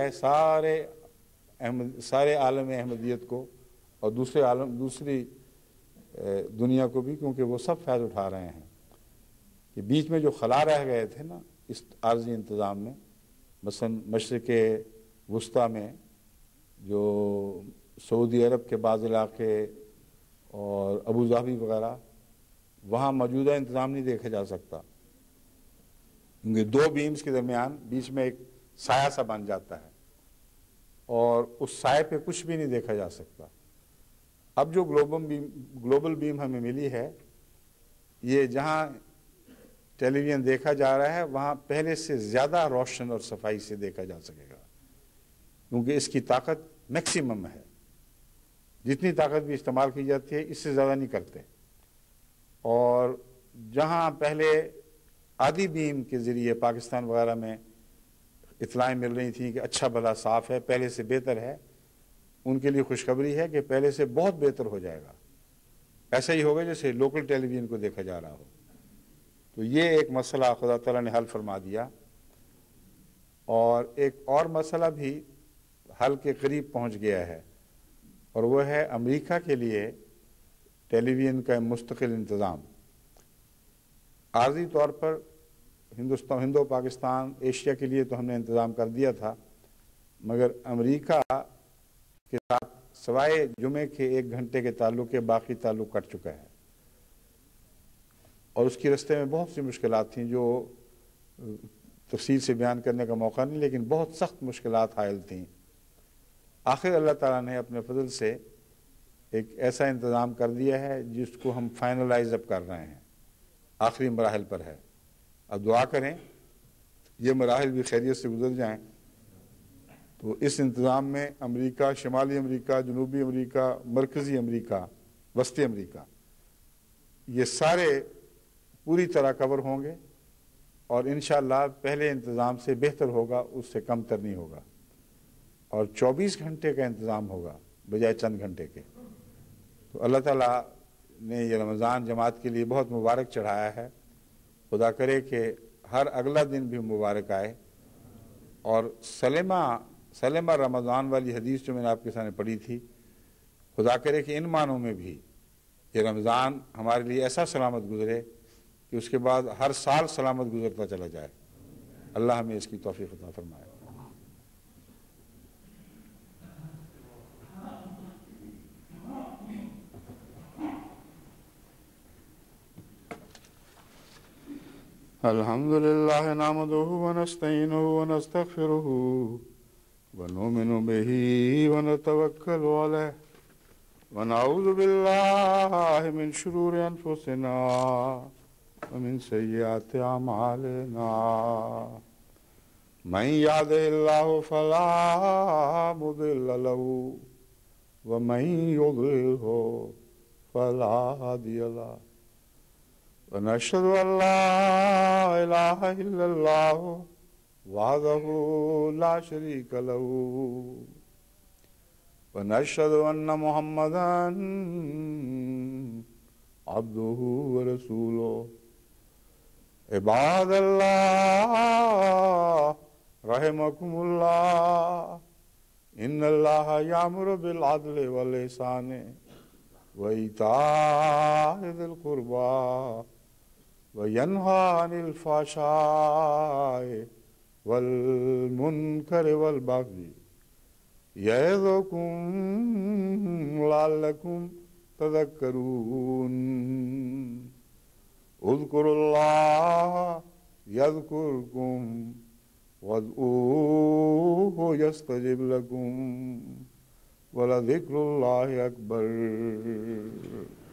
سارے عالم احمدیت کو اور دوسری دنیا کو بھی، کیونکہ وہ سب فیض اٹھا رہے ہیں کہ بیچ میں جو خلا رہ گئے تھے نا اس عارضی انتظام میں، مثلا مشرق وسطیٰ میں جو سعودی عرب کے بعض علاقے اور ابوظہبی وغیرہ، وہاں موجودہ انتظام نہیں دیکھا جا سکتا، کیونکہ 2 بیمز کے درمیان بیچ میں ایک سایہ سا بن جاتا ہے، اور اس سائے پہ کچھ بھی نہیں دیکھا جا سکتا۔ اب جو گلوبل بیم ہمیں ملی ہے، یہ جہاں ٹیلی ویژن دیکھا جا رہا ہے وہاں پہلے سے زیادہ روشن اور صفائی سے دیکھا جا سکے گا، کیونکہ اس کی طاقت میکسیمم ہے، جتنی طاقت بھی استعمال کی جاتی ہے اس سے زیادہ نہیں کرتے۔ اور جہاں پہلے آدھی بیم کے ذریعے پاکستان وغیرہ میں اطلاعیں مل رہی تھیں کہ اچھا بھلا صاف ہے، پہلے سے بہتر ہے، ان کے لیے خوشخبری ہے کہ پہلے سے بہت بہتر ہو جائے گا، ایسا ہی ہوگا جیسے لوکل ٹیلی ویژن کو دیکھا جا رہا ہو۔ تو یہ ایک مسئلہ خدا تعالیٰ نے حل فرما دیا، اور ایک اور مسئلہ بھی حل کے قریب پہنچ گیا ہے، اور وہ ہے امریکہ کے لیے ٹیلی ویژن کا مستقل انتظام۔ عارضی طور پر ہند و پاکستان ایشیا کے لیے تو ہم نے انتظام کر دیا تھا، مگر امریکہ کے ساتھ سوائے جمعے کے 1 گھنٹے کے تعلق کے باقی تعلق کٹ چکا ہے، اور اس کی رستے میں بہت سی مشکلات تھیں جو تفصیل سے بیان کرنے کا موقع نہیں، لیکن بہت سخت مشکلات حائل تھیں۔ آخر اللہ تعالیٰ نے اپنے فضل سے ایک ایسا انتظام کر دیا ہے جس کو ہم فائنلائز اب کر رہے ہیں، آخری مراحل پر ہے۔ اب دعا کریں یہ مراحل بھی خیریت سے گزر جائیں، تو اس انتظام میں امریکہ، شمالی امریکہ، جنوبی امریکہ، مرکزی امریکہ، وسطی امریکہ، یہ سارے پوری طرح کور ہوں گے، اور انشاءاللہ پہلے انتظام سے بہتر ہوگا، اس سے کم تر نہیں ہوگا، اور 24 گھنٹے کا انتظام ہوگا بجائے چند گھنٹے کے۔ تو اللہ تعالیٰ نے یہ رمضان جماعت کے لیے بہت مبارک چڑھایا ہے، خدا کرے کہ ہر اگلا دن بھی مبارک آئے، اور سلمہ رمضان والی حدیث جو میں نے آپ کے سامنے پڑھی تھی، خدا کرے کہ ان معنوں میں بھی یہ رمضان ہمارے لیے ایسا سلامت گزرے کہ اس کے بعد ہر سال سلامت گزرتا چلا جائے. اللہ ہمیں اس کی توفیق عطا فرمائے. الحمد لله نحمده ونستعينه ونستغفره ونؤمن به ونتوكل عليه ونعوذ بالله من شرور أنفسنا ومن سيئات أعمالنا من يهده الله فلا مضل له ومن يضلله فلا هادي له ونشهد أن لا إله إلا الله وحده لا شريك له ونشهد أن محمدا عبده ورسوله. عباد الله رحمكم الله إن الله يأمر بالعدل والإحسان وإيتاء ذي القربى وينهى عن الفحشاء والمنكر والبغي يعظكم لعلكم تذكرون. اذكروا الله يذكركم وادعوه يستجب لكم ولذكر الله أكبر.